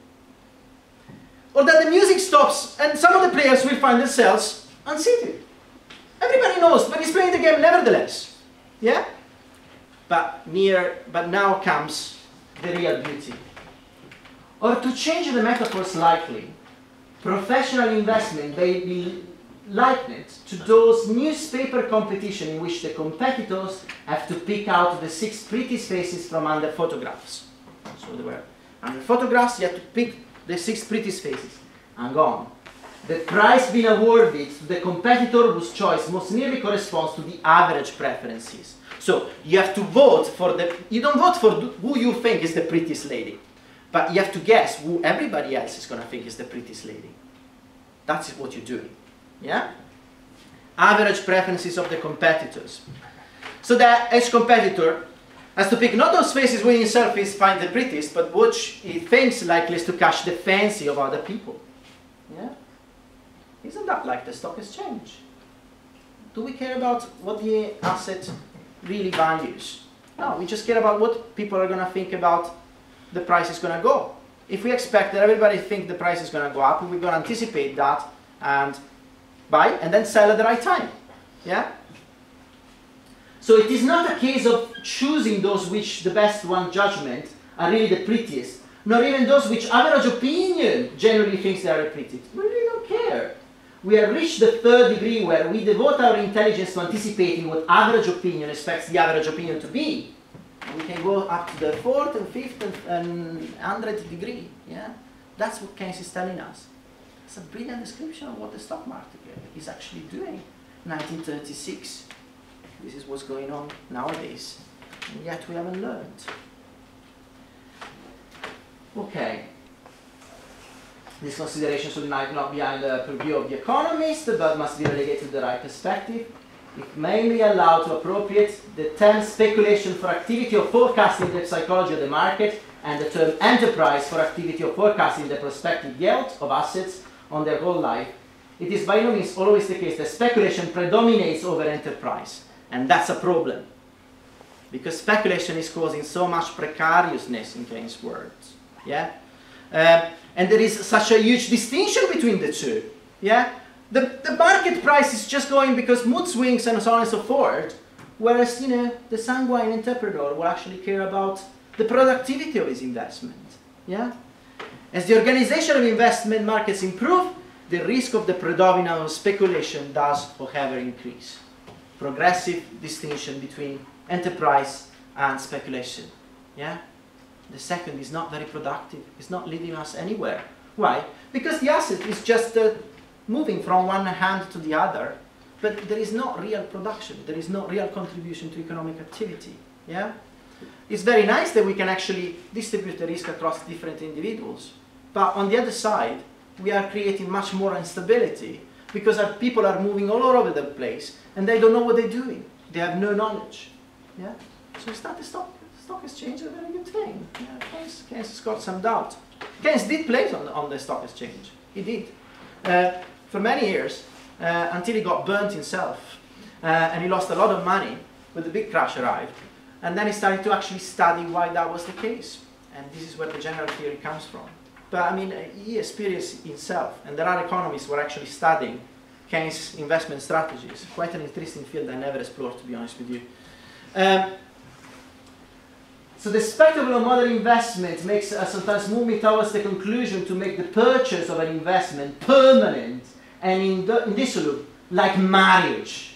S2: or that the music stops and some of the players will find themselves unseated. Everybody knows, but he's playing the game nevertheless. Yeah? But now comes the real beauty. Or to change the metaphor slightly, professional investment may be likened to those newspaper competition in which the competitors have to pick out the 6 prettiest faces from under photographs. So there were under photographs, you have to pick the 6 prettiest faces and go on. The prize being awarded to the competitor whose choice most nearly corresponds to the average preferences. So you have to vote for you don't vote for who you think is the prettiest lady, but you have to guess who everybody else is going to think is the prettiest lady. That's what you're doing. Yeah? Average preferences of the competitors. So that each competitor has to pick not those faces where himself is find the prettiest, but which he thinks likely to catch the fancy of other people. Yeah? Isn't that like the stock exchange? Do we care about what the asset really values? No, we just care about what people are going to think about the price is going to go. If we expect that everybody thinks the price is going to go up, we're going to anticipate that and buy and then sell at the right time. Yeah? So it is not a case of choosing those which the best one judgment are really the prettiest, nor even those which average opinion generally thinks they are the prettiest. We really don't care. We have reached the 3rd degree where we devote our intelligence to anticipating what average opinion expects the average opinion to be. And we can go up to the 4th and 5th and 100th degree. Yeah? That's what Keynes is telling us. It's a brilliant description of what the stock market is actually doing. 1936. This is what's going on nowadays. And yet we haven't learned. Okay. These considerations should not be under the purview of the economist, but must be relegated to the right perspective. It may be allowed to appropriate the term speculation for activity of forecasting the psychology of the market, and the term enterprise for activity of forecasting the prospective yield of assets, on their whole life, it is by no means always the case that speculation predominates over enterprise. And that's a problem. Because speculation is causing so much precariousness in Keynes' words. Yeah? And there is such a huge distinction between the two. Yeah? The market price is just going because mood swings and so on and so forth, whereas, you know, the sanguine entrepreneur will actually care about the productivity of his investment. Yeah? As the organization of investment markets improve, the risk of the predominance of speculation does, however, increase. Progressive distinction between enterprise and speculation. Yeah? The second is not very productive. It's not leading us anywhere. Why? Because the asset is just moving from one hand to the other, but there is no real production. There is no real contribution to economic activity. Yeah? It's very nice that we can actually distribute the risk across different individuals, but on the other side, we are creating much more instability because our people are moving all over the place and they don't know what they're doing. They have no knowledge. Yeah? So it's not the stock exchange a very good thing. Yeah, Keynes has got some doubt. Keynes did play on the stock exchange. He did. For many years, until he got burnt himself. And he lost a lot of money when the big crash arrived. And then he started to actually study why that was the case. And this is where the general theory comes from. But I mean, he experienced himself, and there are economists who are actually studying Keynes' investment strategies. Quite an interesting field I never explored, to be honest with you. So the spectacle of modern investment makes us sometimes moving towards the conclusion to make the purchase of an investment permanent and indissoluble, like marriage,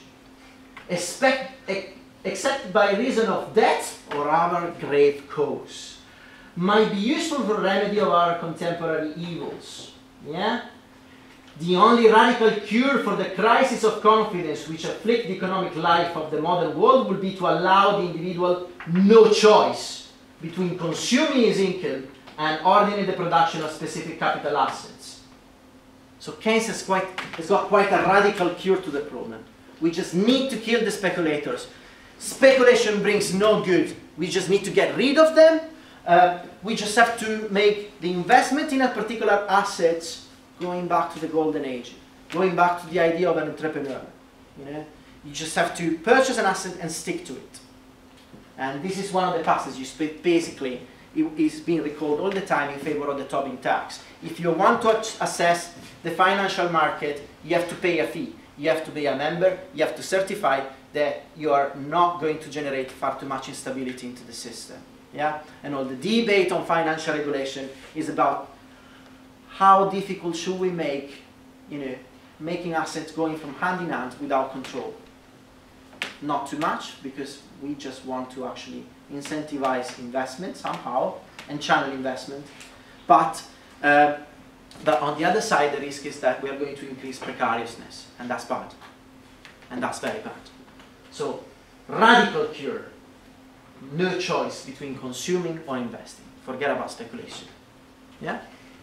S2: except by reason of death or other grave cause. Might be useful for remedy of our contemporary evils. Yeah? The only radical cure for the crisis of confidence which afflict the economic life of the modern world will be to allow the individual no choice between consuming his income and ordering the production of specific capital assets. So Keynes has got quite a radical cure to the problem. We just need to kill the speculators. Speculation brings no good. We just need to get rid of them. We just have to make the investment in a particular asset going back to the golden age, going back to the idea of an entrepreneur. You know, you just have to purchase an asset and stick to it. And this is one of the passages, basically, it is being recalled all the time in favor of the Tobin tax. If you want to assess the financial market, you have to pay a fee. You have to be a member, you have to certify that you are not going to generate far too much instability into the system. Yeah? And all the debate on financial regulation is about how difficult should we make, you know, making assets going from hand in hand without control. Not too much, because we just want to actually incentivize investment somehow and channel investment. But on the other side, the risk is that we are going to increase precariousness, and that's bad. And that's very bad. So, radical cure. No choice between consuming or investing. Forget about speculation. Yeah?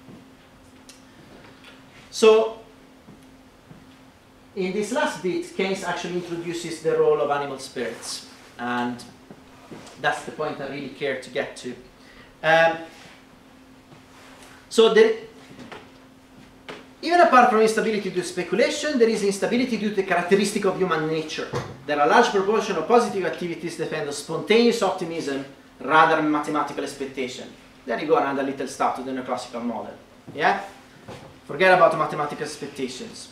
S2: So, in this last bit, Keynes actually introduces the role of animal spirits. And that's the point I really care to get to. Even apart from instability due to speculation, there is instability due to the characteristic of human nature. There are a large proportion of positive activities depend on spontaneous optimism rather than mathematical expectation. There you go, another little start to the neoclassical model. Yeah? Forget about mathematical expectations.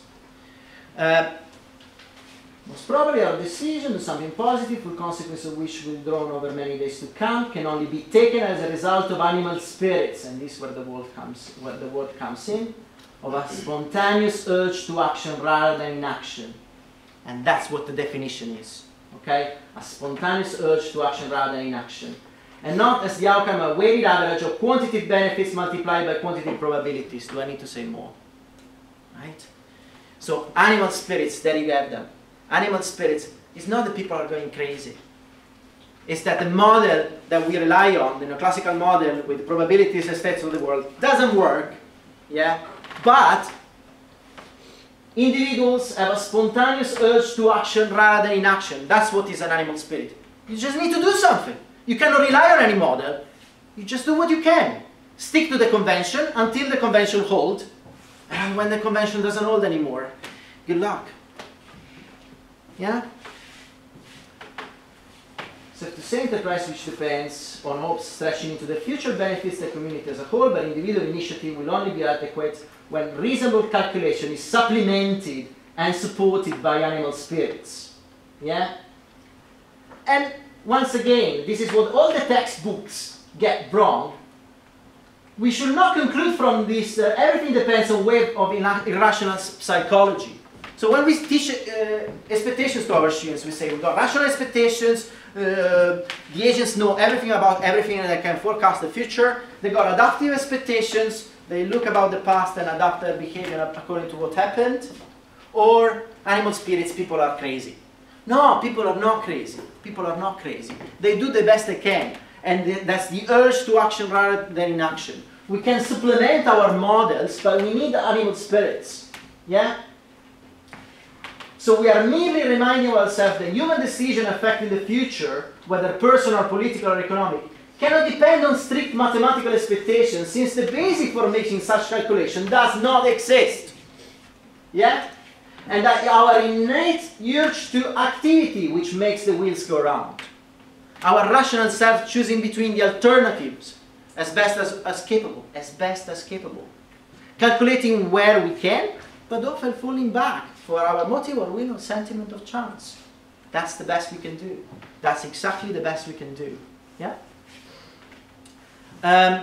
S2: Most probably our decision is something positive, for consequence of which will be drawn over many days to come, can only be taken as a result of animal spirits, and this is where the word comes in, of a spontaneous urge to action rather than inaction. And that's what the definition is. Okay? A spontaneous urge to action rather than inaction. And not as the outcome of a weighted average of quantitative benefits multiplied by quantitative probabilities. Do I need to say more? Right? So animal spirits, there you have them. Animal spirits is not that people are going crazy. It's that the model that we rely on, the neoclassical model with the probabilities and states of the world, doesn't work. Yeah? But individuals have a spontaneous urge to action rather than inaction. That's what is an animal spirit. You just need to do something. You cannot rely on any model. You just do what you can. Stick to the convention until the convention holds, And when the convention doesn't hold anymore, good luck. Yeah? So to say enterprise which depends on hopes stretching into the future benefits the community as a whole, but individual initiative will only be adequate when reasonable calculation is supplemented and supported by animal spirits. Yeah? And once again, this is what all the textbooks get wrong. We should not conclude from this that everything depends on wave of irrational psychology. So when we teach expectations to our students, we say we've got rational expectations, the agents know everything about everything and they can forecast the future. They've got adaptive expectations, they look about the past and adapt their behavior according to what happened. Or animal spirits, people are crazy. No, people are not crazy. People are not crazy. They do the best they can. And that's the urge to action rather than inaction. We can supplement our models, but we need animal spirits. Yeah? So we are merely reminding ourselves that human decision affecting the future, whether personal, political, or economic, cannot depend on strict mathematical expectations, since the basis for making such calculation does not exist. Yeah? And that our innate urge to activity which makes the wheels go round. Our rational self choosing between the alternatives as best as capable. Calculating where we can, but often falling back for our motive or will or sentiment of chance. That's the best we can do. That's exactly the best we can do. Yeah? Let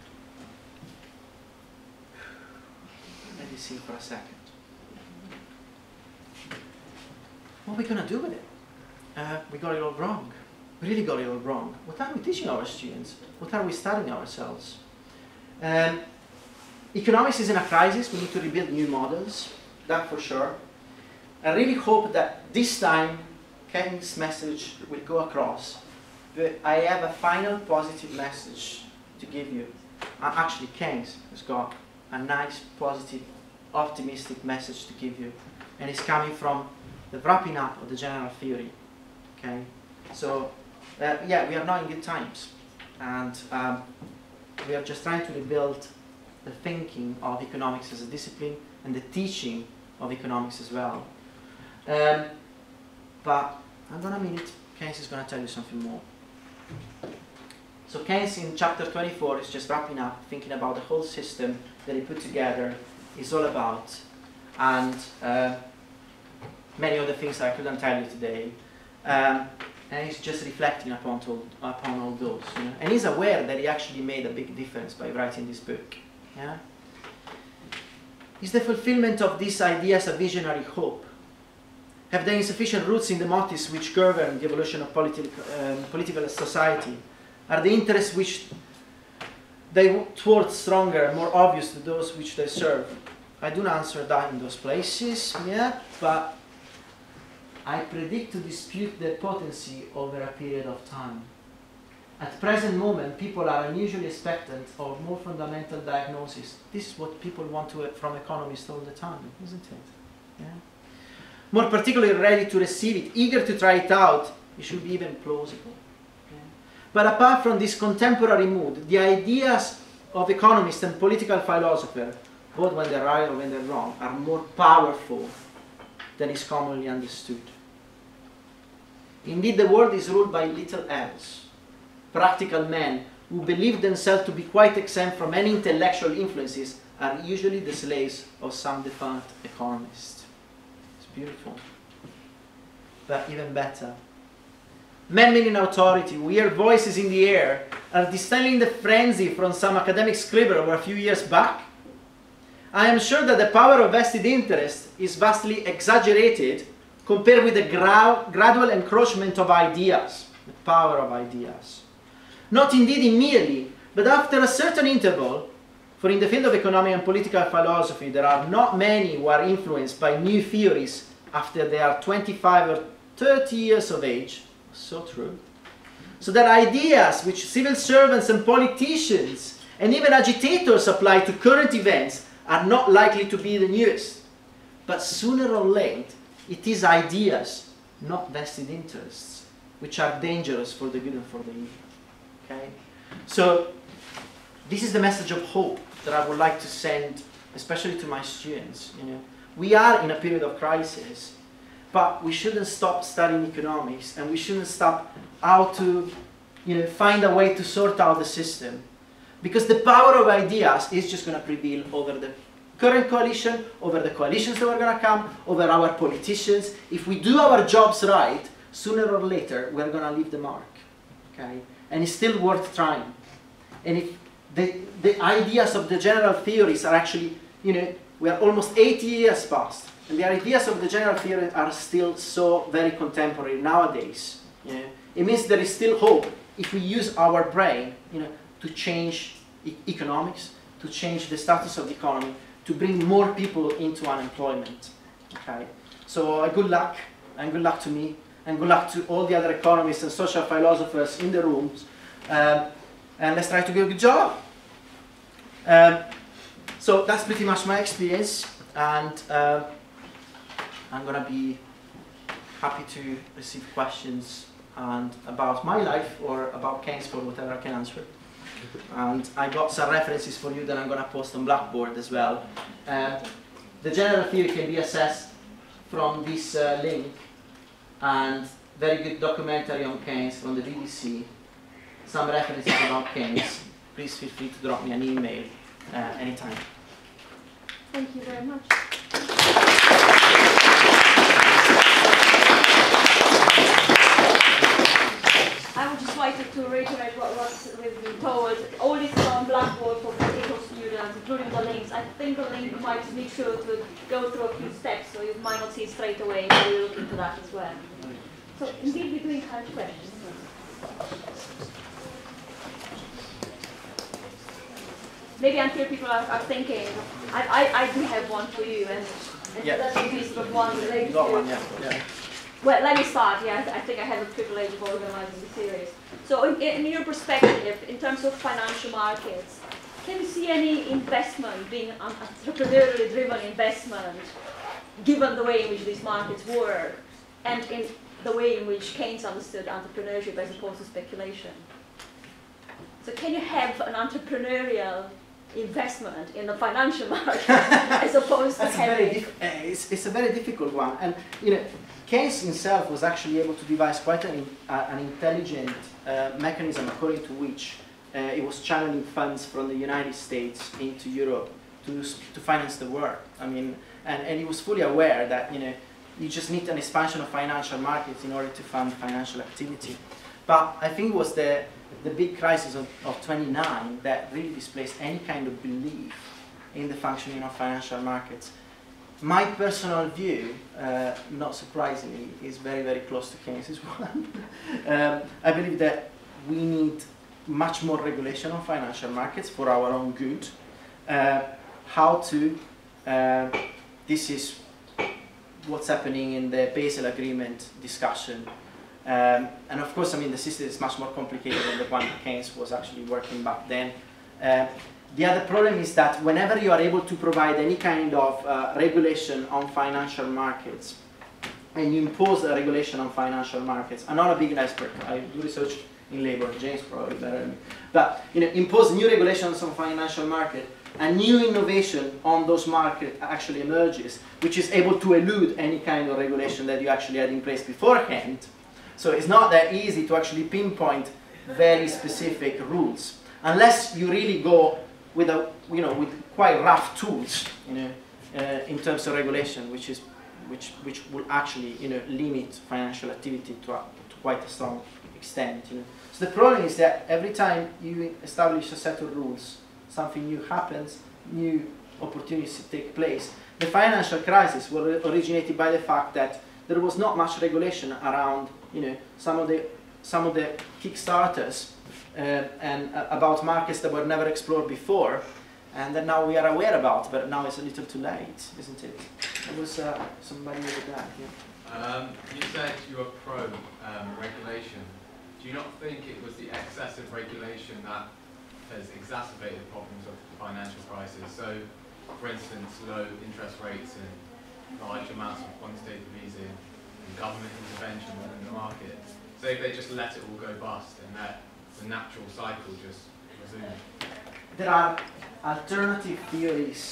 S2: me see for a second. What are we going to do with it? We got it all wrong. We really got it all wrong. What are we teaching our students? What are we studying ourselves? Economics is in a crisis. We need to rebuild new models. That for sure. I really hope that this time Keynes' message will go across. But I have a final positive message to give you. Actually, Keynes has got a nice, positive, optimistic message to give you. And it's coming from the wrapping up of the general theory. Okay? So, yeah, we are now in good times. And we are just trying to rebuild the thinking of economics as a discipline and the teaching of economics as well. But hang on a minute, Keynes is going to tell you something more. So Keynes in chapter 24 is just wrapping up, thinking about the whole system that he put together is all about, and many of the things I couldn't tell you today. And he's just reflecting upon all those. You know? And he's aware that he actually made a big difference by writing this book. Yeah? Is the fulfillment of these ideas a visionary hope? Have they insufficient roots in the motives which govern the evolution of political society? Are the interests which they towards stronger, more obvious to those which they serve? I do not answer that in those places yet, but I predict to dispute their potency over a period of time. At present moment, people are unusually expectant of more fundamental diagnosis. This is what people want from economists all the time, isn't it? Yeah? More particularly ready to receive it, eager to try it out. It should be even plausible. Yeah? But apart from this contemporary mood, the ideas of economists and political philosophers, both when they're right or when they're wrong, are more powerful than is commonly understood. Indeed, the world is ruled by little else. Practical men who believe themselves to be quite exempt from any intellectual influences are usually the slaves of some defunct economist. It's beautiful. But even better. Men in authority who hear voices in the air are distilling the frenzy from some academic scribbler over a few years back. I am sure that the power of vested interest is vastly exaggerated compared with the gradual encroachment of ideas, the power of ideas. Not indeed immediately, but after a certain interval, for in the field of economic and political philosophy there are not many who are influenced by new theories after they are 25 or 30 years of age. So true. So that ideas which civil servants and politicians and even agitators apply to current events are not likely to be the newest. But sooner or later, it is ideas, not vested interests, which are dangerous for the good and for the evil. Okay? So, this is the message of hope that I would like to send especially to my students, we are in a period of crisis, but we shouldn't stop studying economics, and we shouldn't stop how to find a way to sort out the system. Because the power of ideas is just going to prevail over the current coalition, over the coalitions that are going to come, over our politicians. If we do our jobs right, sooner or later, we're going to leave the mark. Okay? And it's still worth trying. And if the ideas of the general theories are actually, we are almost 80 years past, and the ideas of the general theory are still so very contemporary nowadays. It means there is still hope if we use our brain, to change economics, to change the status of the economy, to bring more people into unemployment. Okay? So good luck, and good luck to me, and good luck to all the other economists and social philosophers in the rooms, and let's try to do a good job. So that's pretty much my experience, and I'm going to be happy to receive questions about my life or about Keynes, for whatever I can answer. And I got some references for you that I'm going to post on Blackboard as well. The general theory can be assessed from this link, and very good documentary on Keynes from the BBC, some references about Keynes. Please feel free to drop me an email anytime.
S1: Thank you very much. I would just like to reiterate what we've been told. All this is on Blackboard for political students, including the links. I think the link might make sure to go through a few steps, so you might not see it straight away, but we'll look into that as well. So indeed, we're doing kind of questions. Maybe until people are thinking, I do have one for you, and
S2: yeah.
S1: That's maybe sort of one related
S2: Got
S1: to.
S2: one, yeah.
S1: Well, let me start. Yeah, I think I have the privilege of organizing the series. So, in your perspective, in terms of financial markets, can you see any investment being an entrepreneurially driven investment, given the way in which these markets work, and in the way in which Keynes understood entrepreneurship as opposed to speculation? So, can you have an entrepreneurial investment in the financial market as opposed to having?
S2: It's a very difficult one, and Keynes himself was actually able to devise quite an intelligent mechanism according to which he was channeling funds from the United States into Europe to finance the war. I mean, and he was fully aware that you just need an expansion of financial markets in order to fund financial activity. But I think it was the big crisis of 29 that really displaced any kind of belief in the functioning of financial markets. My personal view, not surprisingly, is very, very close to Keynes' one. I believe that we need much more regulation on financial markets for our own good. This is what's happening in the Basel Agreement discussion. And of course, I mean, the system is much more complicated than the one Keynes was actually working back then. The other problem is that whenever you are able to provide any kind of regulation on financial markets, and you impose a regulation on financial markets, I'm not a big expert, I do research in labor, James probably better than me, but impose new regulations on financial market, a new innovation on those markets actually emerges, which is able to elude any kind of regulation that you actually had in place beforehand. So it's not that easy to actually pinpoint very specific rules, unless you really go with with quite rough tools, in terms of regulation, which will actually limit financial activity to quite a strong extent. So the problem is that every time you establish a set of rules, something new happens, new opportunities take place. The financial crisis was originated by the fact that there was not much regulation around some of the Kickstarters and about markets that were never explored before, and that now we are aware about, but now it's a little too late, isn't it? There was somebody with that. Yeah.
S3: You said you were pro regulation. Do you not think it was the excessive regulation that has exacerbated the problems of the financial crisis? So, for instance, low interest rates and large amounts of quantitative easing and government intervention within the market. So if they just let it all go bust and let the natural cycle just resume.
S2: There are alternative theories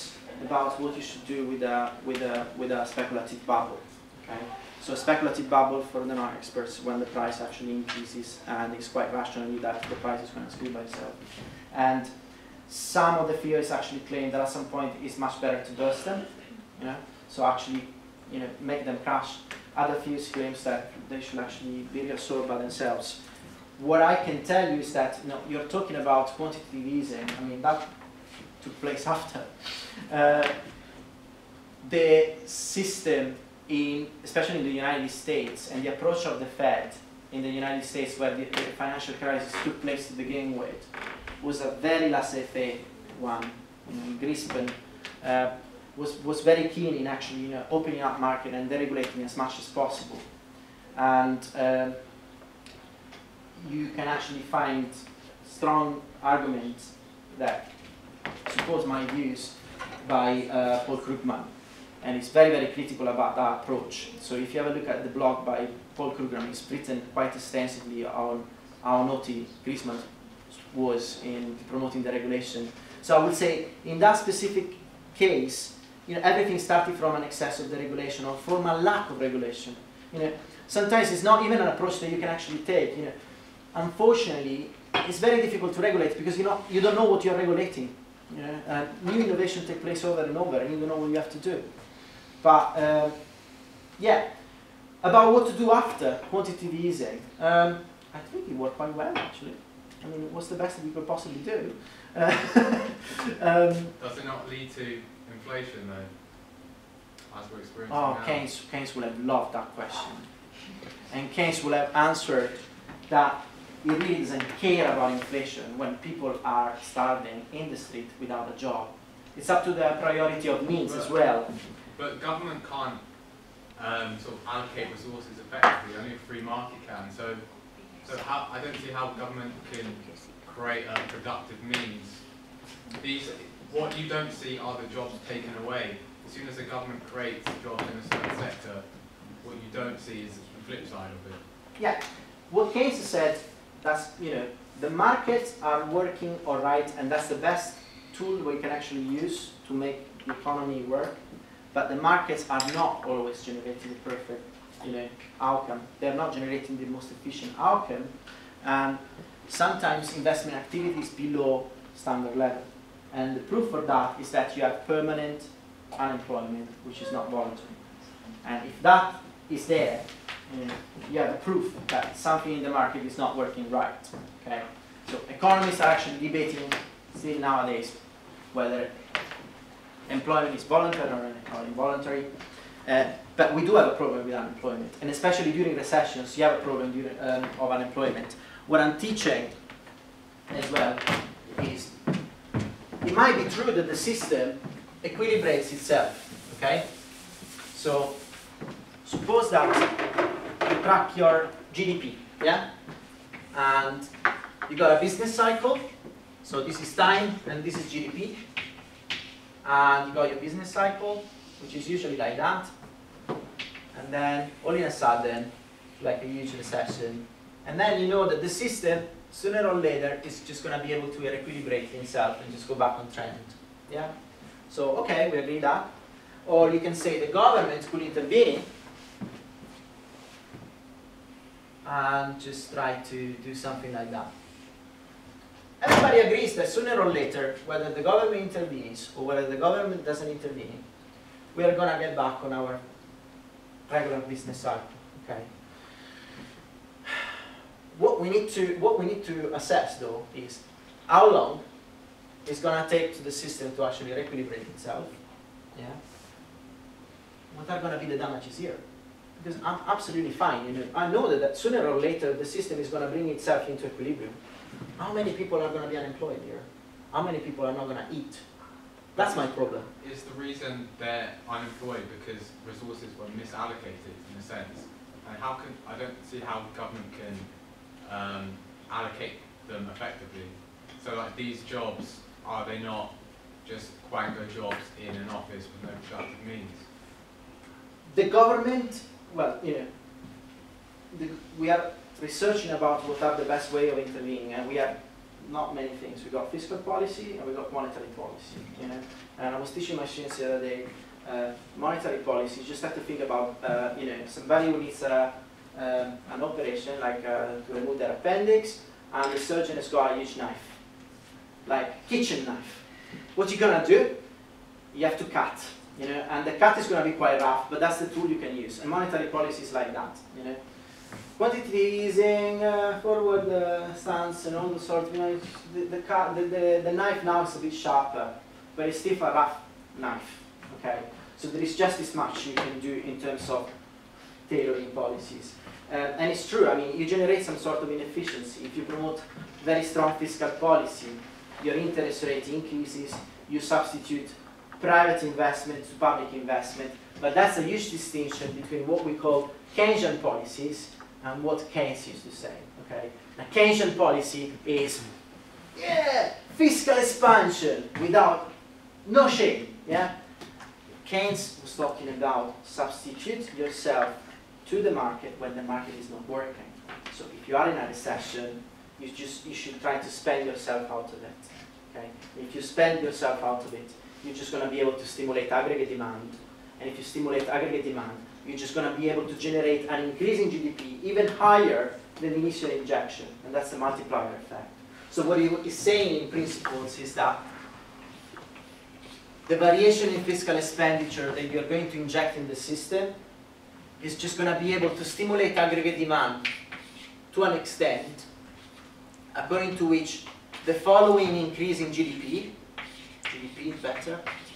S2: about what you should do with a speculative bubble. Okay, so a speculative bubble for the non-experts when the price actually increases and it's quite rationally that the price is going to scale by itself. And some of the theories actually claim that at some point it's much better to burst them, you know, so actually, you know, make them crash. Other theories claims that they should actually be reabsorbed by themselves. What I can tell you is that, you know, you're talking about quantitative easing. I mean, that took place after. The system, especially in the United States, and the approach of the Fed in the United States, where the financial crisis took place to begin with, was a very laissez-faire one. You know, Greenspan was very keen in actually, you know, opening up market and deregulating as much as possible. And you can actually find strong arguments that support my views by Paul Krugman. And he's very, very critical about that approach. So if you have a look at the blog by Paul Krugman, he's written quite extensively on how naughty Greenspan was in promoting the regulation. So I would say in that specific case, you know, everything started from an excess of deregulation or from a lack of regulation. You know, sometimes it's not even an approach that you can actually take. You know, unfortunately, it's very difficult to regulate because you don't know what you're regulating. You know, new innovation take place over and over, and you don't know what you have to do. But yeah, about what to do after quantitative easing, I think it worked quite well actually. I mean, what's the best that we could possibly do?
S3: Does it not lead to inflation though, as we're experiencing now?
S2: Keynes would have loved that question. And Keynes would have answered that he really doesn't care about inflation when people are starving in the street without a job. It's up to the priority of means as well.
S3: But government can't sort of allocate resources effectively, only a free market can. So how, I don't see how government can create a productive means. What you don't see are the jobs taken away. As soon as the government creates jobs in a certain sector, what you don't see is the flip side of it.
S2: Yeah, what Keynes said, that's, you know, the markets are working all right, and that's the best tool we can actually use to make the economy work. But the markets are not always generating the perfect, you know, outcome. They're not generating the most efficient outcome, and sometimes investment activity is below standard level. And the proof for that is that you have permanent unemployment, which is not voluntary. And if that is there, you have a proof that something in the market is not working right. Okay? So economists are actually debating still nowadays whether employment is voluntary or involuntary. But we do have a problem with unemployment, and especially during recessions, you have a problem of unemployment. What I'm teaching as well is it might be true that the system equilibrates itself. Okay, so suppose that you track your GDP, yeah, and you got a business cycle. So this is time, and this is GDP, and you got your business cycle, which is usually like that. And then, all in a sudden, like a huge recession. And then you know that the system, sooner or later, is just going to be able to equilibrate itself and just go back on trend. Yeah? So, okay, we agree that. Or you can say the government could intervene and just try to do something like that. Everybody agrees that sooner or later, whether the government intervenes or whether the government doesn't intervene, we are going to get back on our regular business cycle. Okay. What we need to assess though is how long it's going to take to the system to actually equilibrate itself. Yeah. What are going to be the damages here? Because I'm absolutely fine. You know, I know that sooner or later the system is going to bring itself into equilibrium. How many people are going to be unemployed here? How many people are not going to eat? That's my problem.
S3: Is the reason they're unemployed because resources were misallocated in a sense? And how can, I don't see how government can allocate them effectively. So like these jobs, are they not just quango jobs in an office with no productive means?
S2: The government, well, you know, we are researching about what are the best way of intervening, and we are not many things. We got fiscal policy and we got monetary policy. You know, and I was teaching my students the other day. Monetary policy. You just have to think about you know, somebody who needs an operation like to remove their appendix, and the surgeon has got a huge knife, like kitchen knife. What you're gonna do? You have to cut. You know, and the cut is going to be quite rough, but that's the tool you can use. And monetary policy is like that. You know, quantitative easing, forward stance, and all the sort. You know, the knife now is a bit sharper, but it's still a rough knife. Okay, so there is just as much you can do in terms of tailoring policies. And it's true. I mean, you generate some sort of inefficiency if you promote very strong fiscal policy. Your interest rate increases. You substitute private investment to public investment, but that's a huge distinction between what we call Keynesian policies and what Keynes used to say. Okay, a Keynesian policy is fiscal expansion without no shame. Yeah, Keynes was talking about substitute yourself to the market when the market is not working. So if you are in a recession, you should try to spend yourself out of it. Okay, if you spend yourself out of it, you're just going to be able to stimulate aggregate demand. And if you stimulate aggregate demand, you're just going to be able to generate an increase in GDP even higher than the initial injection. And that's the multiplier effect. So what he is saying in principles is that the variation in fiscal expenditure that you're going to inject in the system is just going to be able to stimulate aggregate demand to an extent according to which the following increase in GDP better,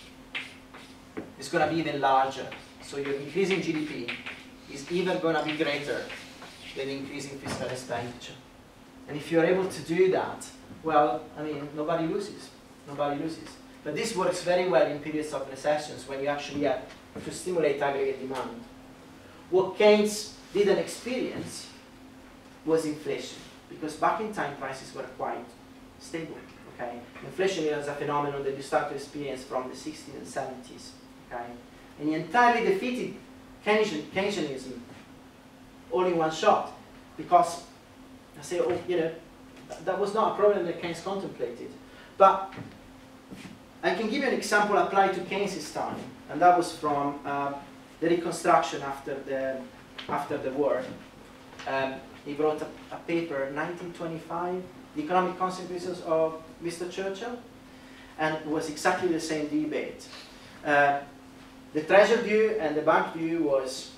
S2: is going to be even larger. So your increase in GDP is even going to be greater than increasing fiscal expenditure. And if you're able to do that, well, I mean, nobody loses. Nobody loses. But this works very well in periods of recessions when you actually have to stimulate aggregate demand. What Keynes didn't experience was inflation, because back in time prices were quite stable. Okay? Inflation is a phenomenon that you start to experience from the 60s and 70s. Okay? And he entirely defeated Keynesianism all in one shot, because I say, oh, you know, that was not a problem that Keynes contemplated. But I can give you an example applied to Keynes' time, and that was from the reconstruction after the war. He wrote a paper, 1925, The Economic Consequences of Mr. Churchill, and it was exactly the same debate. The treasury view and the bank view was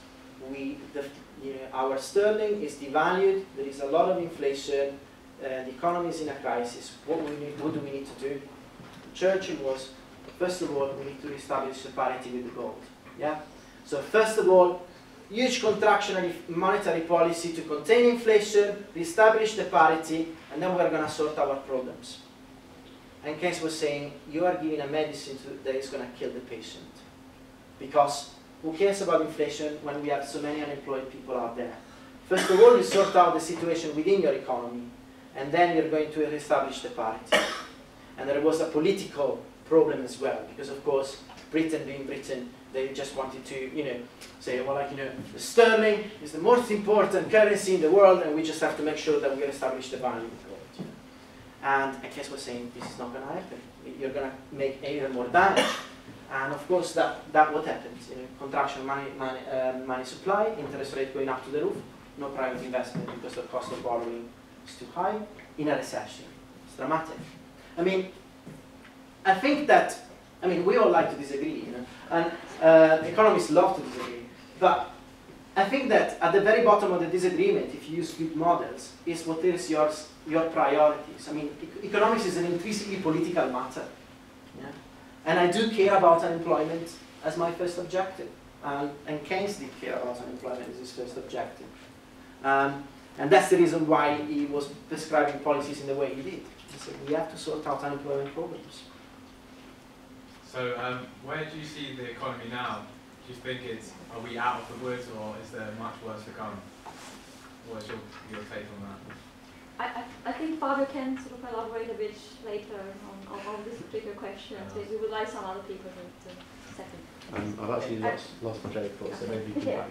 S2: our sterling is devalued, there is a lot of inflation, the economy is in a crisis. What do we need to do? Churchill was, first of all, we need to establish a parity with the gold. Yeah. So first of all, huge contractionary monetary policy to contain inflation, reestablish the parity, and then we're going to sort our problems. And Keynes was saying, you are giving a medicine that is going to kill the patient. Because who cares about inflation when we have so many unemployed people out there? First of all, you sort out the situation within your economy, and then you're going to establish the parity. And there was a political problem as well, because of course, Britain being Britain, they just wanted to, you know, say, well, like, you know, the sterling is the most important currency in the world, and we just have to make sure that we establish the value of gold. You know? And Keynes was saying, this is not going to happen. You're going to make even more damage. And of course, that what happens. You know, contraction money supply, interest rate going up to the roof, no private investment because the cost of borrowing is too high in a recession. It's dramatic. I mean, I think that, I mean, we all like to disagree, you know, and economists love to disagree. But I think that at the very bottom of the disagreement, if you use good models, is what is your priorities. I mean, economics is an intrinsically political matter. Yeah? And I do care about unemployment as my first objective. And Keynes did care about unemployment as his first objective. And that's the reason why he was prescribing policies in the way he did. He said, we have to sort out unemployment problems.
S3: So where do you see the economy now? Do you think are we out of the woods, or is there much worse to come? What's your take on that?
S1: I think Fabio can sort of elaborate a bit later on this particular question. So we would like some other people to second.
S4: I've actually lost my train of thought, so maybe you can back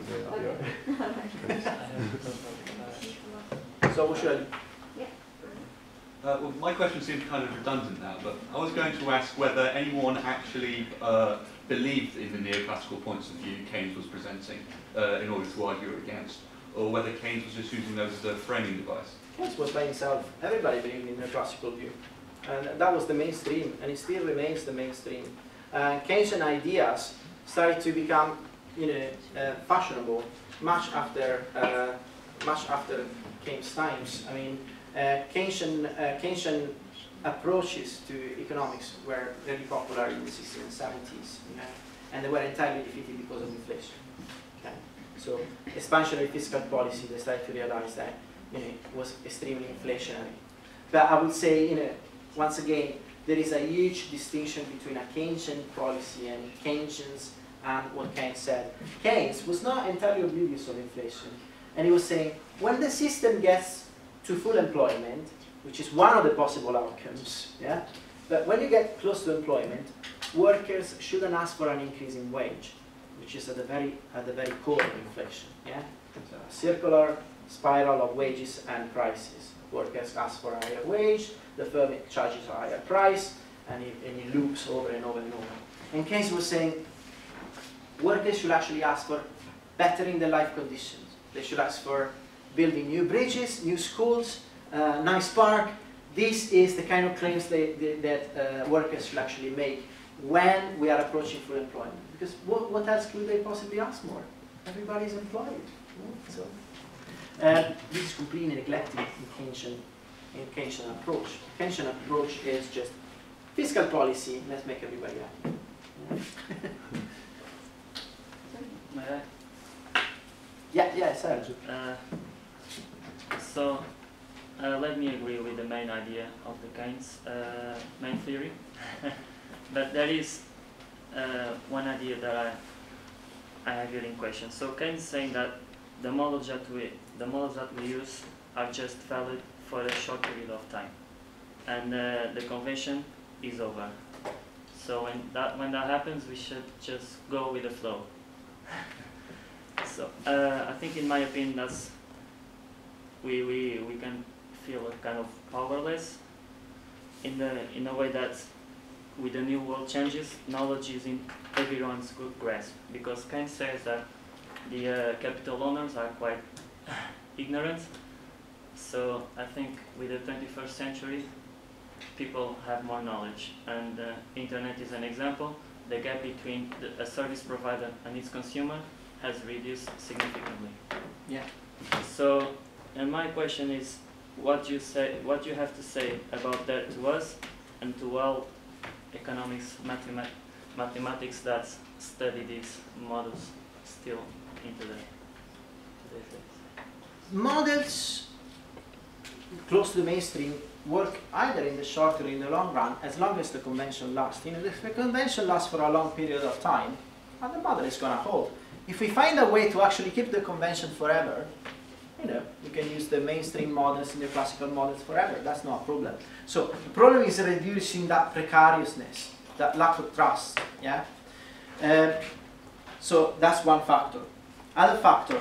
S4: me up.
S2: So we should.
S1: Yeah.
S5: Well, my question seems kind of redundant now, but I was going to ask whether anyone actually believed in the neoclassical points of view Keynes was presenting in order to argue against, or whether Keynes was just using those as a framing device.
S2: Keynes was by himself. Everybody believed in the classical view. And that was the mainstream, and it still remains the mainstream. Keynesian ideas started to become, fashionable much after Keynes' times. I mean, Keynesian approaches to economics were very popular in the 60s and 70s, and they were entirely defeated because of inflation. Okay? So, expansionary fiscal policy, they started to realize that it was extremely inflationary. But I would say, once again, there is a huge distinction between a Keynesian policy and Keynesians and what Keynes said. Keynes was not entirely oblivious of inflation, and he was saying, when the system gets to full employment, which is one of the possible outcomes, yeah? But when you get close to employment, workers shouldn't ask for an increase in wage, which is at the very core of inflation, yeah? So a circular spiral of wages and prices. Workers ask for a higher wage, the firm charges a higher price, and it loops over and over and over. And Keynes was saying, workers should actually ask for bettering their life conditions. They should ask for building new bridges, new schools, nice park. This is the kind of claims that workers should actually make when we are approaching full employment. Because what else could they possibly ask for? Everybody is employed. So, this is completely neglected in Keynesian approach. Keynesian approach is just fiscal policy, let's make everybody happy.
S6: May I?
S2: Yeah, Sergio.
S6: So, let me agree with the main idea of the Keynes main theory. But there is one idea that I have here in question. So Keynes is saying that the models that we use are just valid for a short period of time, and the convention is over. So when that happens, we should just go with the flow. So I think, in my opinion, that's we can feel kind of powerless in a way that with the new world changes, knowledge is in everyone's good grasp, because Keynes says that the capital owners are quite ignorant. So I think with the 21st century, people have more knowledge, and internet is an example. The gap between a service provider and its consumer has reduced significantly.
S2: Yeah.
S6: So, and my question is, what you have to say about that to us and to all economics, mathematics that study these models still into today's days?
S2: Models close to the mainstream work either in the short or in the long run, as long as the convention lasts. If the convention lasts for a long period of time, well, the model is going to hold. If we find a way to actually keep the convention forever, we can use the mainstream models and the classical models forever. That's not a problem. So the problem is reducing that precariousness, that lack of trust. Yeah. So that's one factor. Other factor.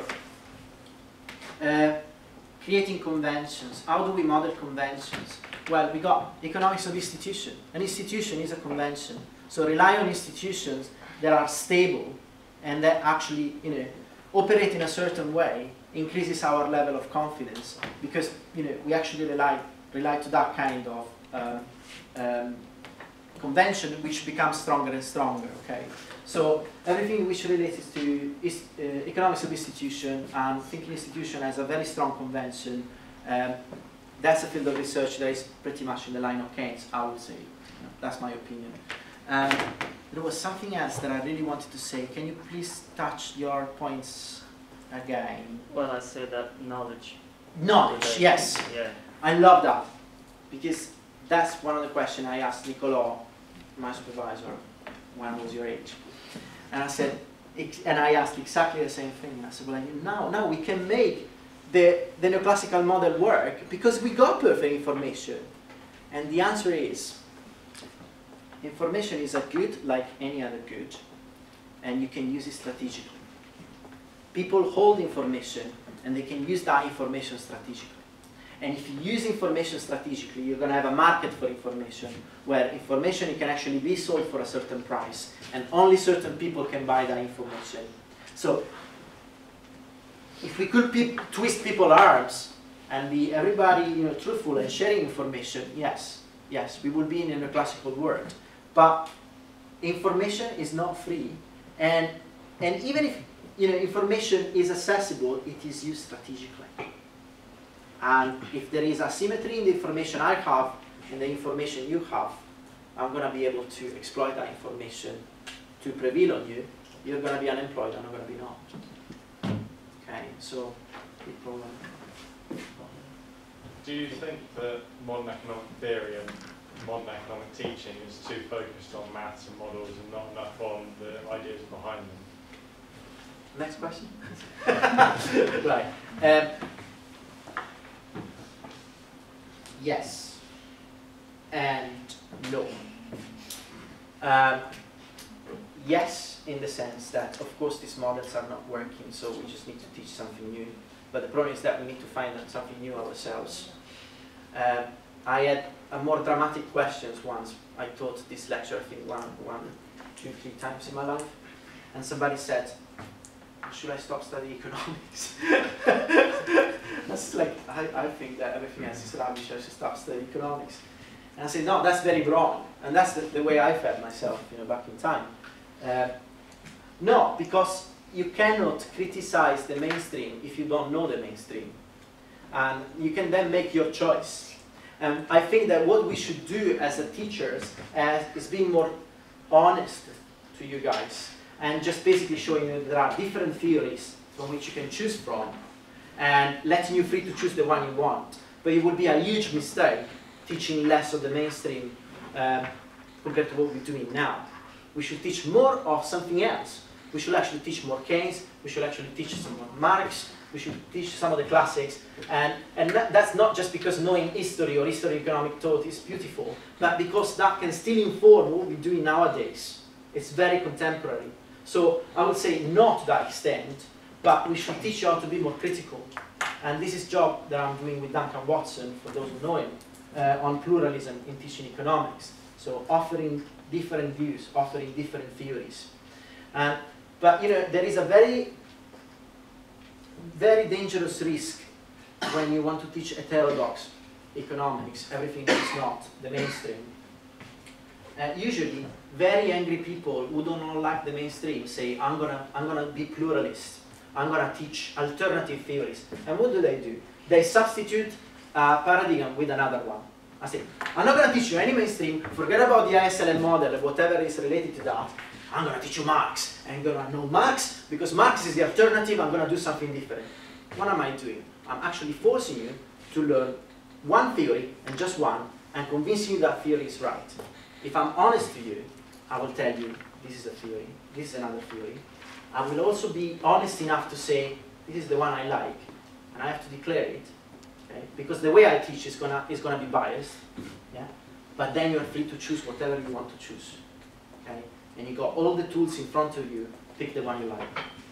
S2: Creating conventions. How do we model conventions? Well, we got economics of institution. An institution is a convention. So rely on institutions that are stable and that actually, operate in a certain way, increases our level of confidence, because we actually rely to that kind of convention, which becomes stronger and stronger. Okay. So everything which relates to economics of institution and thinking institution as a very strong convention, that's a field of research that is pretty much in the line of Keynes, I would say. That's my opinion. There was something else that I really wanted to say. Can you please touch your points again?
S6: Well, I said that knowledge.
S2: Knowledge, yes.
S6: Yeah.
S2: I love that, because that's one of the questions I asked Nicolò, my supervisor, when I was your age. And I said, and I asked exactly the same thing. I said, well, now we can make the neoclassical model work because we got perfect information. And the answer is, information is a good like any other good, and you can use it strategically. People hold information, and they can use that information strategically. And if you use information strategically, you're going to have a market for information, where information can actually be sold for a certain price, and only certain people can buy that information. So if we could twist people's arms and be everybody, you know, truthful and sharing information, yes, we would be in a classical world. But information is not free, and even if, you know, information is accessible, it is used strategically. And if there is asymmetry in the information I have and the information you have, I'm going to be able to exploit that information to prevail on you. You're going to be unemployed, and I'm going to be not. Okay, so people.
S7: Do you think that modern economic theory and modern economic teaching is too focused on maths and models and not enough on the ideas behind them?
S2: Next question. Right. Yes and no. Yes, in the sense that, of course, these models are not working, so we just need to teach something new. But the problem is that we need to find something new ourselves. I had a more dramatic questions once. I taught this lecture, I think, one, 2, 3 times in my life, and somebody said, should I stop studying economics? That's like, I think that everything else is rubbish, I should stop studying economics. And I said, no, that's very wrong. And that's the way I felt myself, you know, back in time. No, because you cannot criticize the mainstream if you don't know the mainstream. And you can then make your choice. And I think that what we should do as a teachers is being more honest to you guys, and just basically showing you that there are different theories from which you can choose from, and letting you free to choose the one you want. But it would be a huge mistake teaching less of the mainstream compared to what we're doing now. We should teach more of something else. We should actually teach more Keynes, we should actually teach some more Marx, we should teach some of the classics, and that's not just because knowing history or history of economic thought is beautiful, but because that can still inform what we're doing nowadays. It's very contemporary. So I would say not to that extent, but we should teach you how to be more critical. And this is a job that I'm doing with Duncan Watson, for those who know him, on pluralism in teaching economics. So offering different views, offering different theories. But you know, there is a very, very dangerous risk when you want to teach heterodox economics, everything that is not the mainstream. Usually, very angry people who don't like the mainstream say, I'm gonna be pluralist. I'm gonna teach alternative theories. And what do? They substitute a paradigm with another one. I say, I'm not gonna teach you any mainstream. Forget about the ISLN model and whatever is related to that. I'm gonna teach you Marx. And you're gonna know Marx because Marx is the alternative. I'm gonna do something different. What am I doing? I'm actually forcing you to learn one theory and just one, and convincing you that theory is right. If I'm honest to you, I will tell you, this is a theory, this is another theory. I will also be honest enough to say, this is the one I like, and I have to declare it, okay? Because the way I teach is gonna be biased, yeah? But then you're free to choose whatever you want to choose, okay? And you got all the tools in front of you, pick the one you like.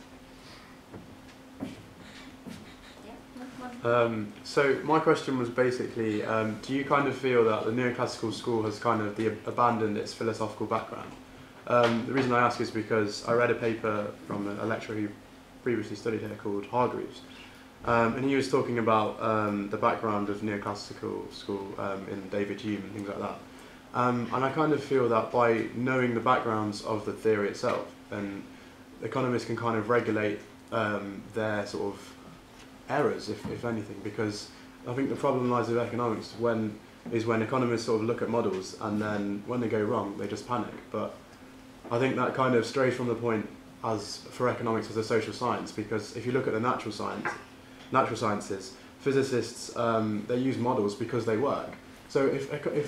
S4: So my question was basically, do you kind of feel that the neoclassical school has kind of abandoned its philosophical background? The reason I ask is because I read a paper from a lecturer who previously studied here called Hargreaves, and he was talking about the background of neoclassical school in David Hume and things like that. And I kind of feel that by knowing the backgrounds of the theory itself, then economists can kind of regulate their sort of errors, if anything, because I think the problem lies with economics when economists sort of look at models and then when they go wrong they just panic. But I think that kind of strays from the point as for economics as a social science, because if you look at the natural sciences, physicists they use models because they work. So if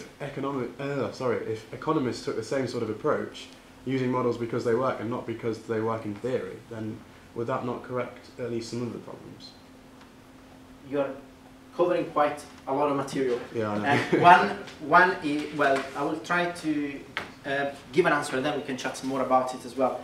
S4: economists took the same sort of approach, using models because they work and not because they work in theory, then would that not correct at least some of the problems?
S2: You're covering quite a lot of material.
S4: Yeah, I know.
S2: And one is, well, I will try to give an answer, and then we can chat some more about it as well.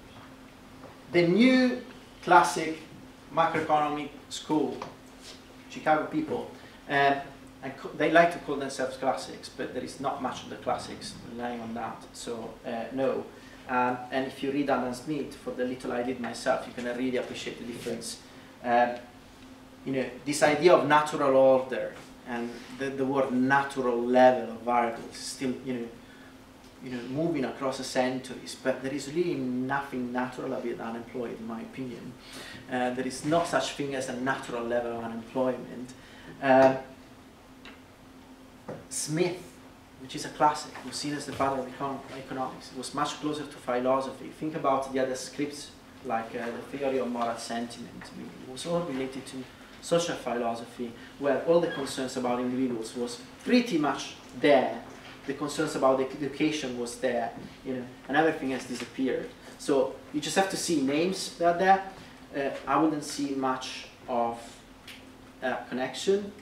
S2: The new classic macroeconomic school Chicago people. They like to call themselves classics, but there is not much of the classics relying on that, so no. And if you read Adam Smith, for the little I did myself, you can really appreciate the difference. You know, this idea of natural order and the word natural level of variables is still, you know, moving across the centuries, but there is really nothing natural about unemployed, in my opinion. There is no such thing as a natural level of unemployment. Smith, which is a classic, was seen as the father of economics. It was much closer to philosophy. Think about the other scripts, like the theory of moral sentiment. It was all related to social philosophy, where all the concerns about individuals was pretty much there. The concerns about education was there, you know, and everything has disappeared. So you just have to see names that are there. I wouldn't see much of a connection.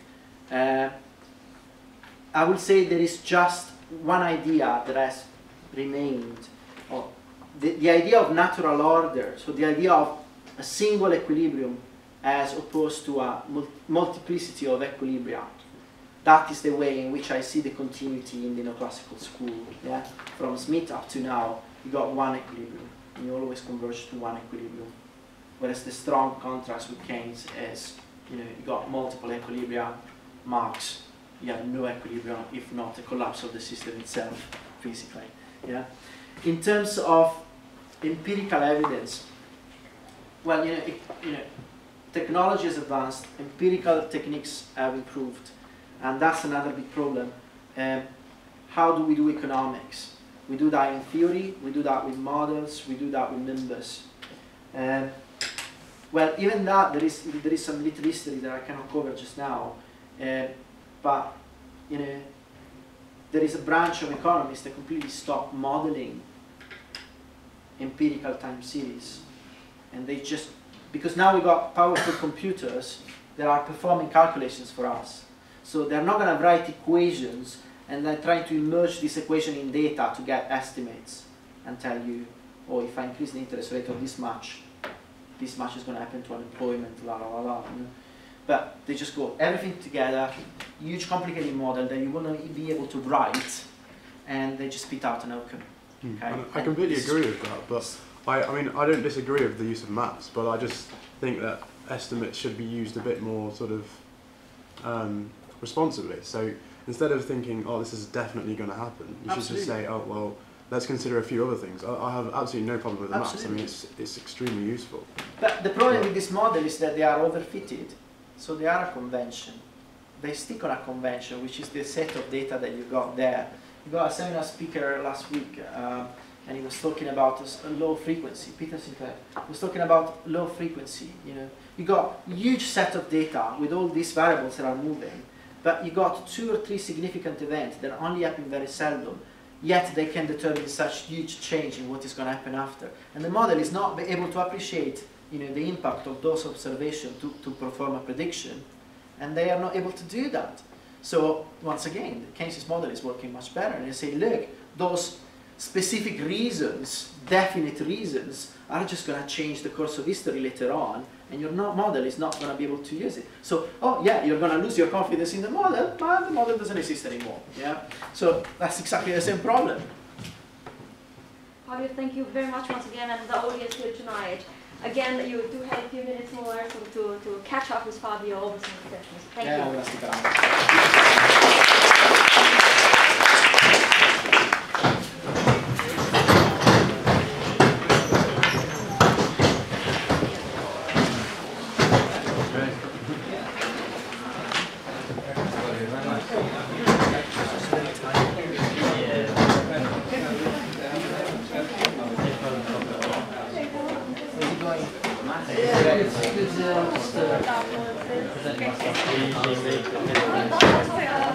S2: I would say there is just one idea that has remained, or the idea of natural order, so the idea of a single equilibrium as opposed to a multiplicity of equilibria. That is the way in which I see the continuity in the neoclassical school. Yeah? From Smith up to now, you got one equilibrium, and you always converge to one equilibrium. Whereas the strong contrast with Keynes is, you know, you got multiple equilibria, Marx, you have no equilibrium, if not a collapse of the system itself, physically. Yeah? In terms of empirical evidence, well, you know, technology has advanced, empirical techniques have improved, and that's another big problem. How do we do economics? We do that in theory, we do that with models, we do that with numbers. Well, even that, there is some little history that I cannot cover just now. But you know, there is a branch of economists that completely stopped modeling empirical time series, and they just, because now we got powerful computers that are performing calculations for us, so they're not going to write equations and then trying to merge this equation in data to get estimates and tell you, oh, if I increase the interest rate of this much is going to happen to unemployment, la la la la. You know? But they just go everything together, huge complicated model that you wouldn't be able to write, and they just spit out an outcome. Okay?
S4: I completely agree with that, but I mean, I don't disagree with the use of maths, but I just think that estimates should be used a bit more sort of responsibly. So instead of thinking, oh, this is definitely going to happen, you should just say, oh, well, let's consider a few other things. I have absolutely no problem with the maths. I mean, it's extremely useful.
S2: But the problem with this model is that they are overfitted. So they are a convention. They stick on a convention, which is the set of data that you got there. You got a seminar speaker last week, and he was talking about a low frequency. Peter Sinclair was talking about low frequency. You know, you got a huge set of data with all these variables that are moving, but you got 2 or 3 significant events that only happen very seldom. Yet they can determine such huge change in what is going to happen after. And the model is not able to appreciate, you know, the impact of those observations to perform a prediction, and they are not able to do that. So once again, the Keynes model is working much better, and they say, look, those specific reasons, definite reasons, are just going to change the course of history later on, and your model is not going to be able to use it. So, oh yeah, you're going to lose your confidence in the model, but the model doesn't exist anymore. Yeah. So that's exactly the same problem.
S1: Fabio, thank you very much once again, and the audience here tonight. Again, you do have a few minutes more to catch up with Fabio over some questions. Thank you.